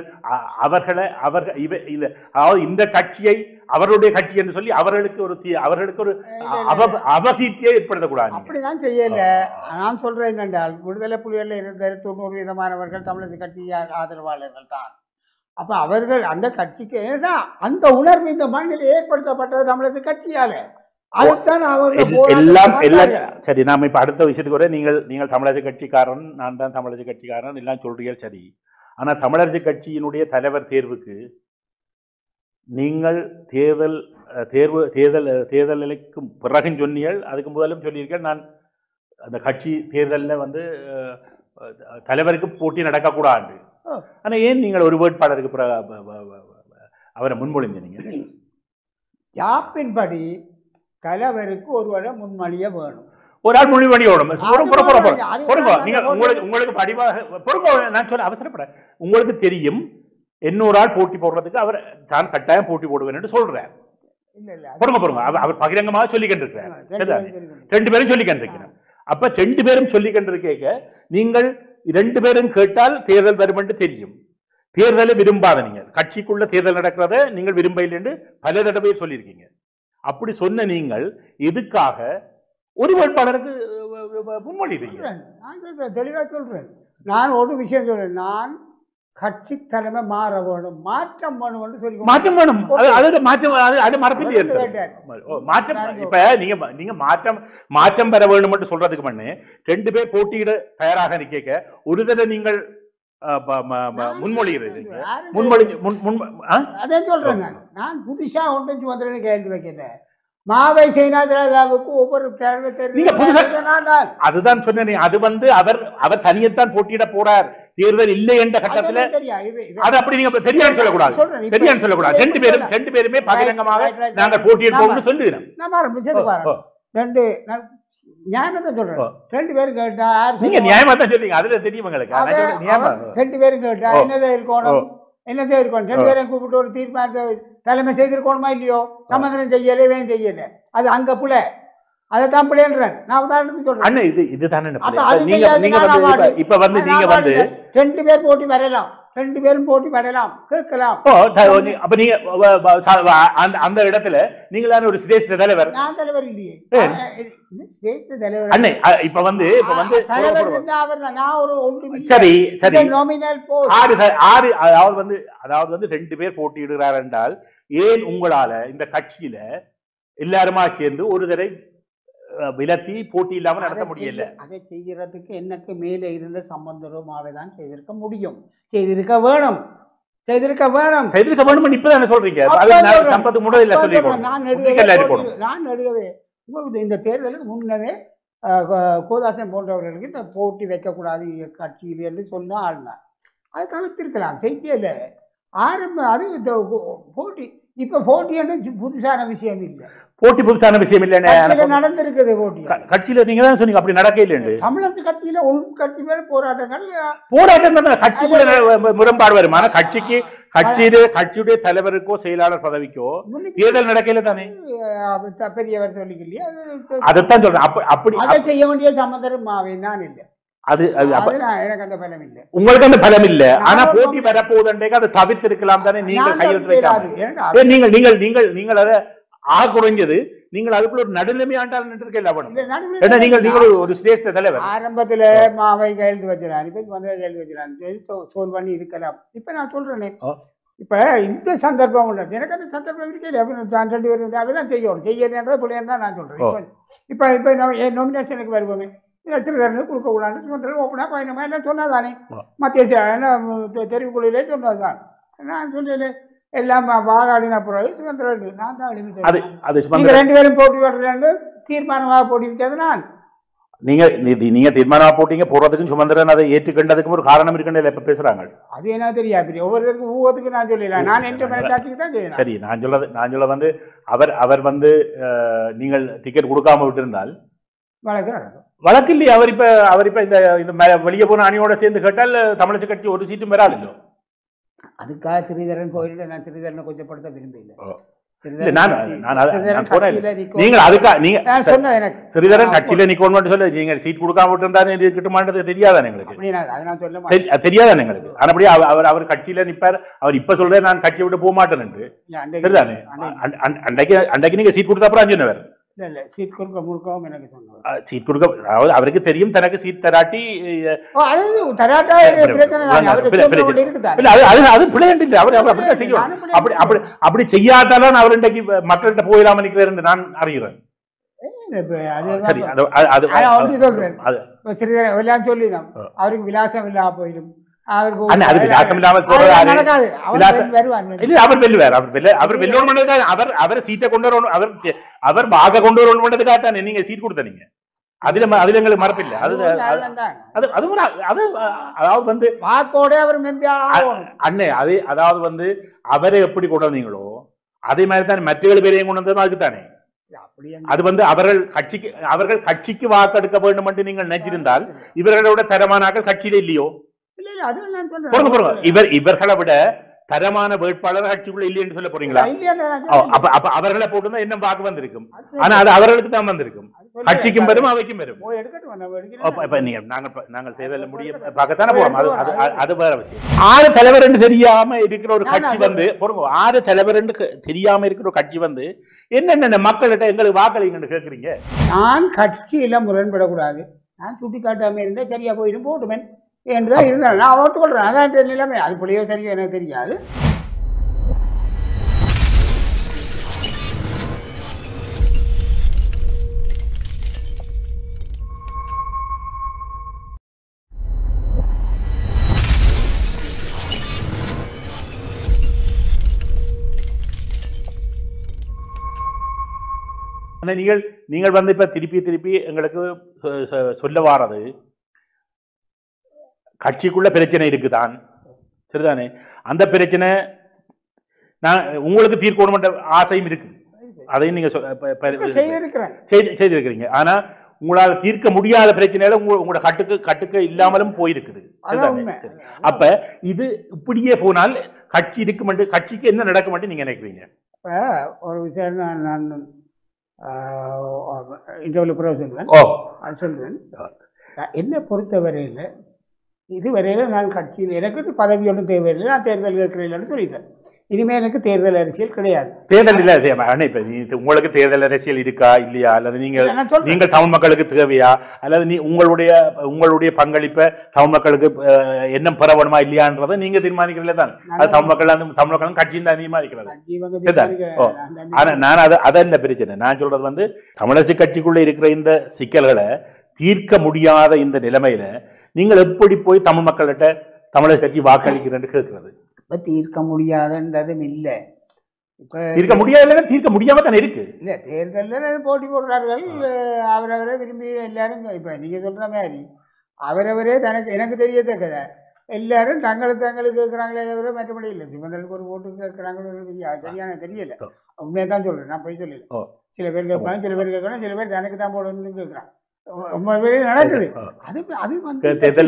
S1: அதாவது இந்த கட்சியை அவர்களுடைய கட்சி என்று சொல்லி அவர்களுக்கு ஒரு அவசீத்தியை ஏற்படுத்தக்கூடாது.
S2: அப்படிதான் செய்யல. நான் சொல்றேன் என்னென்றால், விடுதலை புலிகளில் இருந்த 90% தமிழக கட்சி ஆதரவாளர்கள் தான். அப்ப அவர்கள் அந்த கட்சிக்கு அந்த உணர்வு இந்த மண்ணில் ஏற்படுத்தப்பட்டது தமிழக கட்சியால. அதுதான்
S1: எல்லாம் சரி. நாம இப்ப அடுத்த விஷயத்துக்கு வர, நீங்கள் தமிழக கட்சிக்காரன், நான் தான் தமிழக கட்சிக்காரன் எல்லாம் சொல்றீங்க சரி. ஆனா தமிழரசு கட்சியினுடைய தலைவர் தேர்வுக்கு நீங்கள் தேர்தலுக்கு பிறகும் சொன்னீர்கள், அதுக்கு முதலும் சொல்லியிருக்கேன். நான் அந்த கட்சி தேர்தலில் வந்து தலைவருக்கு போட்டி நடக்கக்கூடாது. ஆனா ஏன் நீங்கள் ஒரு வேட்பாளருக்கு அவரை முன்மொழிந்தீங்க?
S2: யாப்பின்படி தலைவருக்கு ஒருவரை முன்மொழிய வேணும்.
S1: ஒரு ஆள் முன்மொழி வேணும். உங்களுக்கு படிவாக நான் சொல்ல அவசரப்பட, உங்களுக்கு தெரியும் இன்னொரு ஆள் போட்டி போடுறதுக்கு அவர் தான் கட்டாயம் போட்டி போடுவேன் என்று சொல்றார். அவர் பகிரங்கமாக சொல்லிக்கின்றிருக்கிறார். 2 பேரும் சொல்லிக்கின்றிருக்கிறார். அப்ப 2 பேரும் சொல்லிக்கின்றிருக்க நீங்கள் 2 பேரும் கேட்டால் தேர்தல் வரும் என்று தெரியும். தேர்தலை விரும்பாத நீங்கள், கட்சிக்குள்ள தேர்தல் நடக்கிறத நீங்கள் விரும்பவில்லை என்று பல தடவை சொல்லியிருக்கீங்க. அப்படி சொன்ன நீங்கள் எதுக்காக ஒரு வேட்பாளருக்கு முன்மொழிகிறீங்க?
S2: தெளிவா சொல்றேன். நான் ஒரு விஷயம் சொல்றேன். நான் கட்சி தலைமை மாற வேணும், மாற்றம் வேணும் என்று சொல்லி
S1: மாற்றம் வேணும். அது மரபில் மாற்றம். இப்ப நீங்க மாற்றம் பெற வேண்டும் என்று சொல்றதுக்கு முன்னே 2 பேர் போட்டியிட தயாராக நிக்க ஒரு தடவை நீங்கள் முன்மொழிகிறது.
S2: அதே சொல்றேன். நான் புதுசா ஒன்று வந்து கேள்வி வைக்கிறேன். மாவை சேனாதிராஜாவுக்கு ஒவ்வொரு
S1: அதுதான் சொன்னேன். அது வந்து அவர் தனியத்தான் போட்டியிட போறார். தேர்தல் இல்லை என்ற கட்டத்தில் அது அப்படி நீங்க தெரியான்னு சொல்லக்கூடாது. தெரியான்னு சொல்லக்கூடாது. 2 பேருமே பகிரங்கமாக நாங்கள் போட்டியிடுவோம்னு சொல்லுகிறோம்.
S2: நியாயமாதான் சொல்றேன். 2 பேரும் கேட்டா
S1: நீங்க நியாயமாதான் சொல்றீங்க. அதுல தெரியும் உங்களுக்கு.
S2: 2 பேரும் கேட்டா என்ன இருக்கணும், 2 பேரும் கூப்பிட்டு ஒரு தீர்மானத்தை தலைமை செய்திருக்கணுமா இல்லையோ? சமாதானம் செய்யவே செய்யல. அது அங்க புள்ள, அதைத்தான் பிள்ளைன்றேன். நான் உதாரணத்துக்கு சொல்றேன்.
S1: இதுதானே
S2: இப்ப வந்து நீங்க வந்து 2 பேர் போட்டி வரலாம், 2 பேரும் போட்டி வரலாம், கேட்கலாம்.
S1: அப்ப நீங்க அந்த இடத்துல நீங்களான ஒரு சிரேஷ்ட தலைவர்.
S2: நான் தலைவர் இல்லையே, சிரேஷ்ட தலைவர்.
S1: அண்ணே இப்ப வந்து
S2: தலைவர் இருந்தா அவர் நான் ஒரு ஒன்று.
S1: சரி சரி.
S2: நாமினல் போஸ்ட்
S1: 6 அதாவது வந்து 2 பேர் போட்டியிடுகிறார் என்றால் ஏன் உங்களால இந்த கட்சியில எல்லாருமா சேர்ந்து ஒரு தடவை விலத்தி போட்டி இல்லாம நடத்த முடியல?
S2: அதை செய்யறதுக்கு எனக்கு மேலே இருந்த சம்பந்தமாவே தான் செய்திருக்க முடியும், செய்திருக்க வேணும்.
S1: இப்பதான் சொல்றீங்க.
S2: நான் நடுகவே இந்த தேர்தலுக்கு முன்னவே கோதாசன் போன்றவர்களுக்கு இந்த போட்டி வைக்கக்கூடாது கட்சியில் என்று சொன்ன ஆள்னா அதை தவிர்த்திருக்கலாம். செய்யல ஆரம்ப அது போட்டி. இப்ப போட்டி என்று புதுசான விஷயம் இல்லை.
S1: போட்டி புதுசான விஷயம் இல்லை,
S2: நடந்திருக்குது போட்டி.
S1: கட்சியில நீங்க தான் சொன்னீங்க அப்படி நடக்க இல்லை.
S2: தமிழரசு கட்சியில கட்சி மேல போராட்டம்
S1: கட்சிக்குள்ள முரண்பாடு வரும். ஆனா கட்சியுடைய தலைவருக்கோ செயலாளர் பதவிக்கோ தேர்தல் நடக்கல தானே.
S2: பெரியவர் சொல்லிக்கலையா?
S1: அதைத்தான் சொல்றேன். அப்படி
S2: அதை செய்ய வேண்டிய சம்பந்தம் நான் இல்லை. எனக்கு அந்த பலம் இல்லை,
S1: உங்களுக்கு அந்த பலம் இல்ல. ஆனா போட்டி வரப்போகுதுன்றே அதை தவிர்த்திருக்கலாம் தானே. நீங்கள் கையெழுத்து வைக்காம நீங்கள் அதை ஆக குறைஞ்சது நீங்கள் அதுக்குள்ள ஒரு நடுநிலைமை ஆண்டால் இருக்கல
S2: இல்ல,
S1: நீங்கள் ஒரு சிரேஷ்ட தலைவர்.
S2: ஆரம்பத்துல மாவை கையெழுத்து வச்சிடலாம், இப்ப வந்து கையெழுத்து வச்சிடலாம், சோல் பண்ணி இருக்கலாம். இப்ப நான் சொல்றேனே, இப்ப இந்த சந்தர்ப்பம் உள்ளது, எனக்கு அந்த சந்தர்ப்பம் இருக்கல. 2 பேர் இருந்தா அதெல்லாம் செய்யணும், செய்யறேன்றத பிள்ளைன்னு தான் நான் சொல்றேன். இப்ப நொமினேஷனுக்கு வருவோமே, சிறுதரனுக்கு கொடுக்க கூடாது, சுமந்திரன் ஓப்பனா பயணமா எல்லாம் சொன்னாதானே, மத்திய தெரிவுக்குழுவிலே சொன்னதுதான். நான் சொல்லல எல்லாம் வாதாடின பிறகு சுமந்திரன் நான் தான் நீங்க 2 பேரும் போட்டி போடுறது தீர்மானமாக போட்டி விட்டது நான்.
S1: நீங்க தீர்மானமா போட்டீங்க போறதுக்கும் சுமந்திரன் அதை ஏற்றுக்கொண்டதுக்கும் ஒரு காரணம் இருக்குன்னு இப்ப பேசுறாங்க.
S2: அது என்ன தெரியாது, ஒவ்வொருத்தருக்கும் ஊகத்துக்கு நான் சொல்லல, நான் என்ற மனசாட்சிக்கு தான் செய்யணும்.
S1: சரி, நான் சொல்ல வந்து அவர் வந்து நீங்கள் டிக்கெட் கொடுக்காம விட்டிருந்தால் வழக்கு இல்லையே. அவர் இப்ப இந்த வெளியே போன அணியோட சேர்ந்து கேட்டால் தமிழக கட்சி ஒரு சீட்டும் வராது.
S2: அதுக்காக ஸ்ரீதரன் போயிட்டு நான் ஸ்ரீதரனை கொஞ்சம் படுத்த விரும்பல.
S1: ஸ்ரீதரன் கட்சியில நிக்கணும் சொல்லி நீங்க சீட் கொடுக்காம விட்டுருந்தாரு கிட்டுமான்றது தெரியாதான் எங்களுக்கு, தெரியாதான் எங்களுக்கு. ஆனபடி அவர் கட்சியில நிப்பார். அவர் இப்ப சொல்ற நான் கட்சியை விட்டு போக மாட்டேன்னு. சரிதானே? அன்றைக்கு நீங்க சீட் கொடுத்த அப்புறம் சொன்னவர்
S2: சீட் கொடுக்க முழுக்கவும் எனக்கு சொன்னார்.
S1: சீட் கொடுக்க அவருக்கு தெரியும் தனக்கு சீட் தராட்டி அது பிள்ளைண்டு இல்லை. அவர் அப்படித்தான் செய்யும். அப்படி செய்யாதான் அவர் இன்றைக்கு மக்கள்கிட்ட போயிடாம நிற்கிறார் என்று நான் அறிகிறேன். சரி,
S2: சொல்றேன் சொல்லிடும் அவருக்கு விலாசம் இல்லாம போயிடும்.
S1: அவர் சீட்டை கொண்டு வரணும், அவர் பாக கொண்டு வரணும். நீங்க சீட் கொடுத்தீங்க, அதுல எங்களுக்கு மறப்பில்லை. அதாவது வந்து அண்ணே அது அதாவது வந்து அவரை எப்படி கொண்டு வந்தீங்களோ அதே மாதிரி தான் மற்ற பேரையும் கொண்டு வந்ததும் அதுக்குத்தானே. அது வந்து அவர்கள் கட்சிக்கு வாக்கெடுக்க வேண்டும் என்று நீங்கள் நினைச்சிருந்தால் இவர்களோட தரமானாக்கள் கட்சியில இல்லையோ? இவர்களை விட தரமான வேட்பாளர் கட்சிக்குள்ள இல்லை என்று சொல்ல போறீங்களா? அப்ப அவர்களை போட்டு என்ன வாக்கு வந்திருக்கும். ஆனா அது அவர்களுக்கு தான் வந்திருக்கும், கட்சிக்கும் வரும் அவைக்கும் வரும். நாங்கள் தேர்தல் முடிய பார்க்கத்தானே போறோம். அது வேற விஷயம். 6 தலைவர் என்று தெரியாம இருக்கிற ஒரு கட்சி வந்து 6 தலைவர் என்று தெரியாம இருக்கிற ஒரு கட்சி வந்து என்னென்ன மக்கள்கிட்ட எங்களுக்கு வாக்களிங்கன்னு கேட்கறீங்க.
S2: நான் கட்சியில முரண்படக்கூடாது, நான் சுட்டி காட்டாம இருந்தா சரியா போயிடும் போட்டுமே என்றுதான் இருந்தாலும் நான் ஒத்துக்கொள்றேன். அதான் நிலைமை. அது புள்ளியோ சரியோ எனக்கு தெரியாது.
S1: நீங்கள் வந்து இப்ப திருப்பி எங்களுக்கு சொல்ல வாரது கட்சிக்குள்ள பிரச்சனை இருக்குதான், சரிதானே? அந்த பிரச்சனை நான் உங்களுக்கு தீர்க்கணும் ஆசையும் இருக்கு, அதையும் நீங்க செய்திருக்கிறீங்க. ஆனா உங்களால் தீர்க்க முடியாத பிரச்சனையில உங்களோட கட்டுக்கு இல்லாமலும் போயிருக்குது. அப்ப இது இப்படியே போனால் கட்சி இருக்கு, கட்சிக்கு என்ன நடக்கும் நீங்க நினைக்கிறீங்க?
S2: ஒரு விஷயம் நான் இன்டர்வியூ சொல்றேன். அது சொல்றேன், என்னை பொறுத்தவரையில் இதுவரையில நான் கட்சியில் எனக்கு பதவி ஒன்றும் தேவையில்லை, நான் தேர்தல் கேட்கிறேன் சொல்லிட்டேன். இனிமேல் எனக்கு தேர்தல் அரசியல் கிடையாது.
S1: தேர்தல் இல்ல, உங்களுக்கு தேர்தல் அரசியல் இருக்கா இல்லையா, அல்லது நீங்கள் தமிழ் மக்களுக்கு தேவையா, அல்லது உங்களுடைய பங்களிப்பை தமிழ் மக்களுக்கு என்ன பெறவணுமா இல்லையான்றதை நீங்க தீர்மானிக்கிறீங்களே தான். அது தமிழ் மக்களும் கட்சியும் தான் தீர்மானிக்கிறது. ஆனா நான் அதென்ன பிரச்சனை நான் சொல்றது வந்து தமிழரசு கட்சிக்குள்ள இருக்கிற இந்த சிக்கல்களை தீர்க்க முடியாத இந்த நிலைமையில நீங்கள் எப்படி போய் தமிழ் மக்கள்கிட்ட தமிழக கட்சி வாக்களிக்கிறேன்னு கேட்கிறது?
S2: தீர்க்க முடியாதுன்றதும் இல்லை,
S1: தீர்க்க முடியாது, தீர்க்க முடியாம தானே இருக்கு.
S2: இல்ல தேர்தலில் போட்டி போடுறார்கள், அவரவரே விரும்பி எல்லாரும். இப்ப நீங்க சொல்ற மாதிரி அவரவரே எனக்கு தெரியத்தக்கத எல்லாரும் தங்களுக்கு கேட்கிறாங்களே தவிர மற்றபடி இல்லை. சிவந்தலுக்கு ஒரு ஓட்டு கேட்கிறாங்க, சரியான தெரியல. உண்மையை தான் சொல்றேன், நான் போய் சொல்லல. சில பேர் கேட்பாங்க, சில பேர் கேட்கணும், சில பேர் தனக்கு தான் போடணும்னு கேட்கிறான். நடக்குது. அது வந்து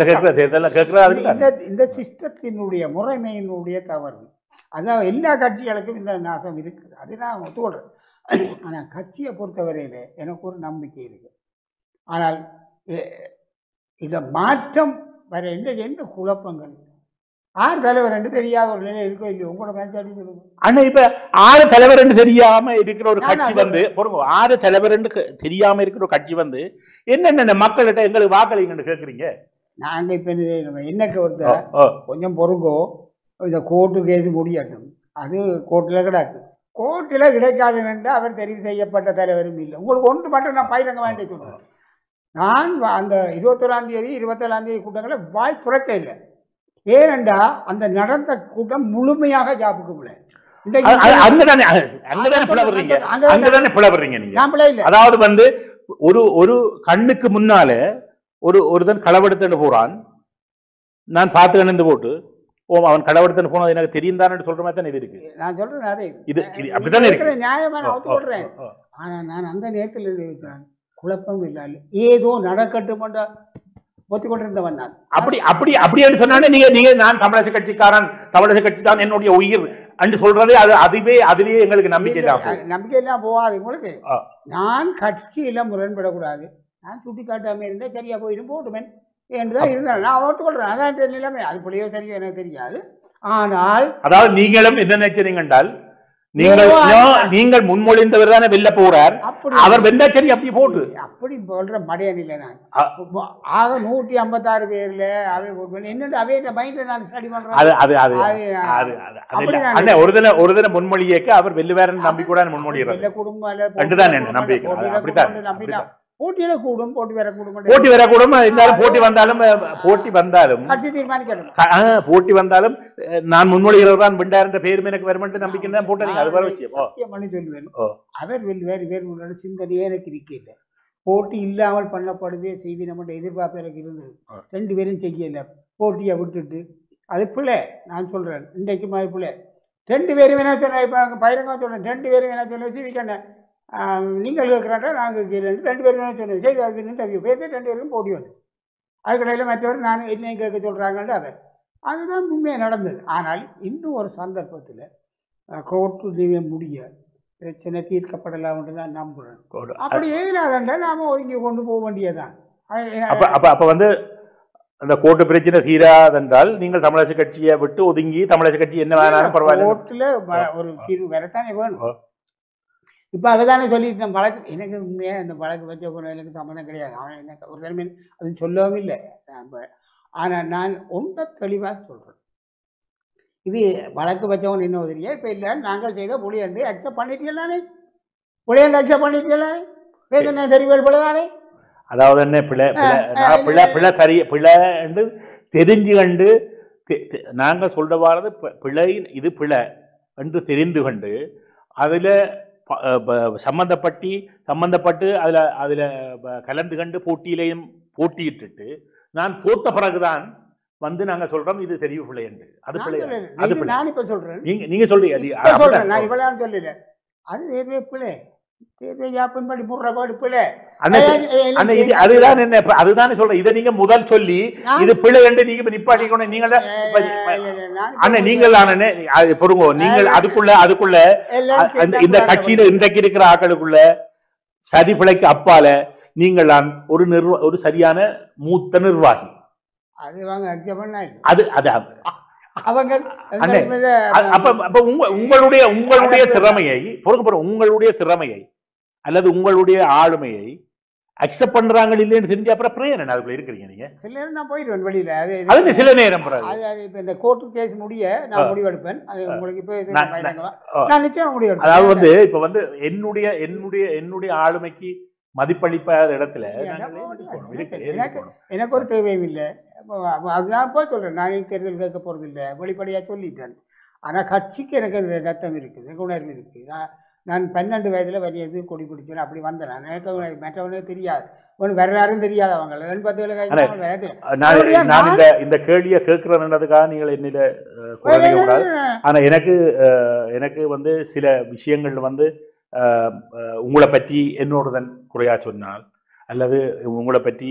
S2: இந்த சிஸ்டத்தினுடைய முறைமையினுடைய தவறு. அதான் எல்லா கட்சிகளுக்கும் இந்த நாசம் இருக்குது, அது நான் ஒத்துக்கொள்றேன். ஆனா கட்சியை பொறுத்தவரையில எனக்கு ஒரு நம்பிக்கை இருக்கு. ஆனால் இந்த மாற்றம் வர எந்த குழப்பங்கள் ஆறு தலைவர் என்று தெரியாத ஒரு நிலை இருக்கோ இல்லையோ உங்களோட மேட்சாடி சொல்லுங்க.
S1: ஆனா இப்ப 6 தலைவர் என்று தெரியாம இருக்கிற ஒரு கட்சி வந்து 6 தலைவர் என்று தெரியாம இருக்கிற ஒரு கட்சி வந்து என்னென்ன மக்கள்கிட்ட எங்களுக்கு வாக்களிங்கன்னு கேட்குறீங்க.
S2: நாங்க இப்ப என்னக்கு ஒருத்தர் கொஞ்சம் பொறுங்கோ, இந்த கோர்ட்டு கேஸ் முடியட்டும், அது கோர்ட்டில் கிடக்கு. கோர்ட்டில் கிடைக்காதுன்னு அவர் தெரிவு செய்யப்பட்ட தலைவரும் இல்லை. உங்களுக்கு ஒன்று மட்டும் நான் பயிரங்க வேண்டிய சொல்றேன். நான் அந்த 21ஆம் தேதி 27ஆம் தேதி கூட்டங்களை வாய் துறக்க இல்லை. ஏனென்றா அந்த நடந்த கூட்டம் முழுமையாக ஜாப்புக்கு போல.
S1: அதாவது வந்து ஒரு கண்ணுக்கு முன்னால ஒருதன் களவெடுத்துட்டு போறான், நான் பார்த்து கணிந்து போட்டு அவன் களவெடுத்துட்டு போனது எனக்கு தெரியும் தானே சொல்ற மாதிரி தான் இது இருக்கு. நான் சொல்றேன் அதே இது அப்படித்தானே இருக்கு, நியாயமா நான் ஒத்துக்கொள்றேன். ஆனா நான் அந்த நேரத்தில் இருக்கிறேன் குழப்பம் இல்லாமல் ஏதோ நடக்கட்டும் ஒத்துக்கொண்டிருந்தவன் நான். அப்படி சொன்னானே நீங்க நான் தமிழக கட்சிக்காரன், தமிழக கட்சி தான் என்னுடைய உயிர் என்று சொல்றது அதுவே எங்களுக்கு நம்பிக்கை எல்லாம் போகாது. உங்களுக்கு நான் கட்சியில முரண்படக்கூடாது, நான் சுட்டி காட்டாம இருந்தா சரியா போயிடும் போட்டுமேன் என்றுதான் இருந்தான். நான் ஒத்துக்கொள்றேன், அதான் நிலைமை. அது பிள்ளையோ சரியா எனக்கு தெரியாது. ஆனால் அதாவது நீங்களும் என்ன நினைச்சீங்க என்றால் நீங்கள் முன்மொழிந்தவர் தானே வெல்ல போறார், அவர் வென்றா சரி அப்படி போட்டு அப்படி சொல்ற மடையன் இல்லை. நான் ஆக 156 பேர்ல என்னென்ன அவைய மைண்ட்ல நான் ஸ்டடி பண்றேன். ஒரு தின முன்மொழியேக்க அவர் வெல்லுவாருன்னு நம்பி கூட முன்மொழிகிறார். வெல்ல குடும்பம் நம்பிதான் போட்டியில கூடும், போட்டி வரக்கூடும் இருந்தாலும் போட்டி வந்தாலும் கட்சி தீர்மானிக்கணும். போட்டி வந்தாலும் நான் முன்மொழிகிறதான் வெண்டார் பேரும் எனக்கு வரும் நம்பிக்கை தான் போட்டீங்க. அது வேற விஷயம். சத்தியம் பண்ணி சொல்லுவேன், அவர் வெல்லுவார் இவர் முன்னாடி சிந்தனையே எனக்கு இருக்கல. போட்டி இல்லாமல் பண்ணப்படுவே செய்வி நம்ம எதிர்பார்ப்பு எனக்கு இருந்தது. 2 பேரும் செய்யல, போட்டியை விட்டுட்டு அது பிள்ளை. நான் சொல்றேன் இன்றைக்கு மாதிரி பிள்ளை 2 பேரும் என்ன சொன்ன பயிரங்க சொல்றேன். 2 பேரும் என்ன சொல்ல வச்சு நீங்கள் கேட்குறாண்டா நாங்கள் 2 பேரும் சொன்னேன் செய்தி இன்டர்வியூ பேசி 2 பேரும் போட்டி வந்து அதுக்கடையில் மற்றவர் நான் என்னையும் கேட்க சொல்கிறாங்கன்ட்டு அவர் அதுதான் உண்மையாக நடந்தது. ஆனால் இன்னும் ஒரு சந்தர்ப்பத்தில் கோர்ட்டு முடிய பிரச்சனை தீர்க்கப்படலாம்னு நான் நம்புகிறேன். அப்படி ஏதாதண்டா நாம் ஒதுங்கி கொண்டு போக வேண்டியதான். அப்போ வந்து அந்த கோர்ட்டு பிரச்சனை தீராதென்றால் நீங்கள் தமிழக கட்சியை விட்டு ஒதுங்கி தமிழக கட்சி என்ன வேணாலும் பரவாயில்ல, கோர்ட்டில் ஒரு தீர்வு வரத்தானே வேணும். இப்போ அவதானே சொல்லிட்டு வழக்கு எனக்கு உண்மையாக இந்த வழக்கு வச்ச எனக்கு சம்மந்தம் கிடையாது. அவன் எனக்கு ஒரு தலைமை அது சொல்லவும் இல்லை. ஆனால் நான் ஒன்றை தெளிவாக சொல்கிறேன், இது வழக்கு வச்சவன் என்ன உதவியா இப்போ இல்லை நாங்கள் செய்த புலியண்டு அக்செப்ட் பண்ணிட்டீங்களானே, புலியண்டு அக்செப்ட் பண்ணிட்டீங்களானே, வேதனை தெரிவுகள் போலதானே. அதாவது என்ன பிள்ளை சரி பிள்ளை என்று தெரிஞ்சு கண்டு நாங்கள் சொல்ற வாரது பிள்ளை இது பிள்ளை என்று தெரிந்து கண்டு அதில் சம்பந்தப்பட்டு அதில் கலந்து கண்டு போட்டியிலையும் போட்டியிட்டு நான் தோத்த பிறகுதான் வந்து நாங்க சொல்றோம் இது தெரிவு பிள்ளை என்று. அது பிள்ளை, அது நான் இப்ப சொல்றேன், நீங்க சொல்றீங்க நான் இவ்வளவு சொல்லல, அது பிள்ளை அதுதான் என்ன அதுதானே சொல்றேன். இதை நீங்க முதல் சொல்லி இது பிள்ளை என்று நீங்க நிப்பாட்டிக்கணும். நீங்கள் பொறுங்கோ, நீங்கள் அதுக்குள்ள இந்த கட்சியில இன்றைக்கு இருக்கிற ஆக்களுக்குள்ள சரி பிழைக்கு அப்பால நீங்கள் தான் ஒரு சரியான மூத்த நிர்வாகி. உங்களுடைய திறமையை உங்களுடைய திறமையை அல்லது உங்களுடைய ஆளுமையை அக்செப்ட் பண்றாங்க இல்லைன்னு தெரிஞ்சு அப்புறம் பிரேயர் அதுக்குள்ள இருக்கிறீங்க. நீங்க சில நேரம் நான் போயிடுவேன் வெளியில, அது சில நேரம் இப்ப இந்த கோர்ட்டு கேஸ் முடிய நான் முடிவெடுப்பேன். அது உங்களுக்கு இப்ப நான் நிச்சயம் முடிவெடுப்பேன். அதாவது வந்து இப்ப வந்து என்னுடைய ஆளுமைக்கு மதிப்பளிப்பாத இடத்துல எனக்கு ஒரு தேவையும் இல்லை. அதுதான் போய் சொல்றேன், நான் தேர்தல் கேட்க போறது இல்லை, வெளிப்படையா சொல்லிட்டேன். ஆனா கட்சிக்கு எனக்கு ரத்தம் இருக்குது, உணர்வு இருக்கு. நான் 12 வயதுல வெளியே கொடி பிடிச்சேன், அப்படி வந்தேன். எனக்கு மற்றவனே தெரியாது, வரலாறும் தெரியாது. அவங்க 87 நான் இந்த கேள்வியை கேட்கிறேன்றதுக்காக நீங்கள் என்னில கூடாது. ஆனா எனக்கு வந்து சில விஷயங்கள் வந்து உங்களை பற்றி என்னோடதன் குறையா சொன்னால் அல்லது உங்களை பற்றி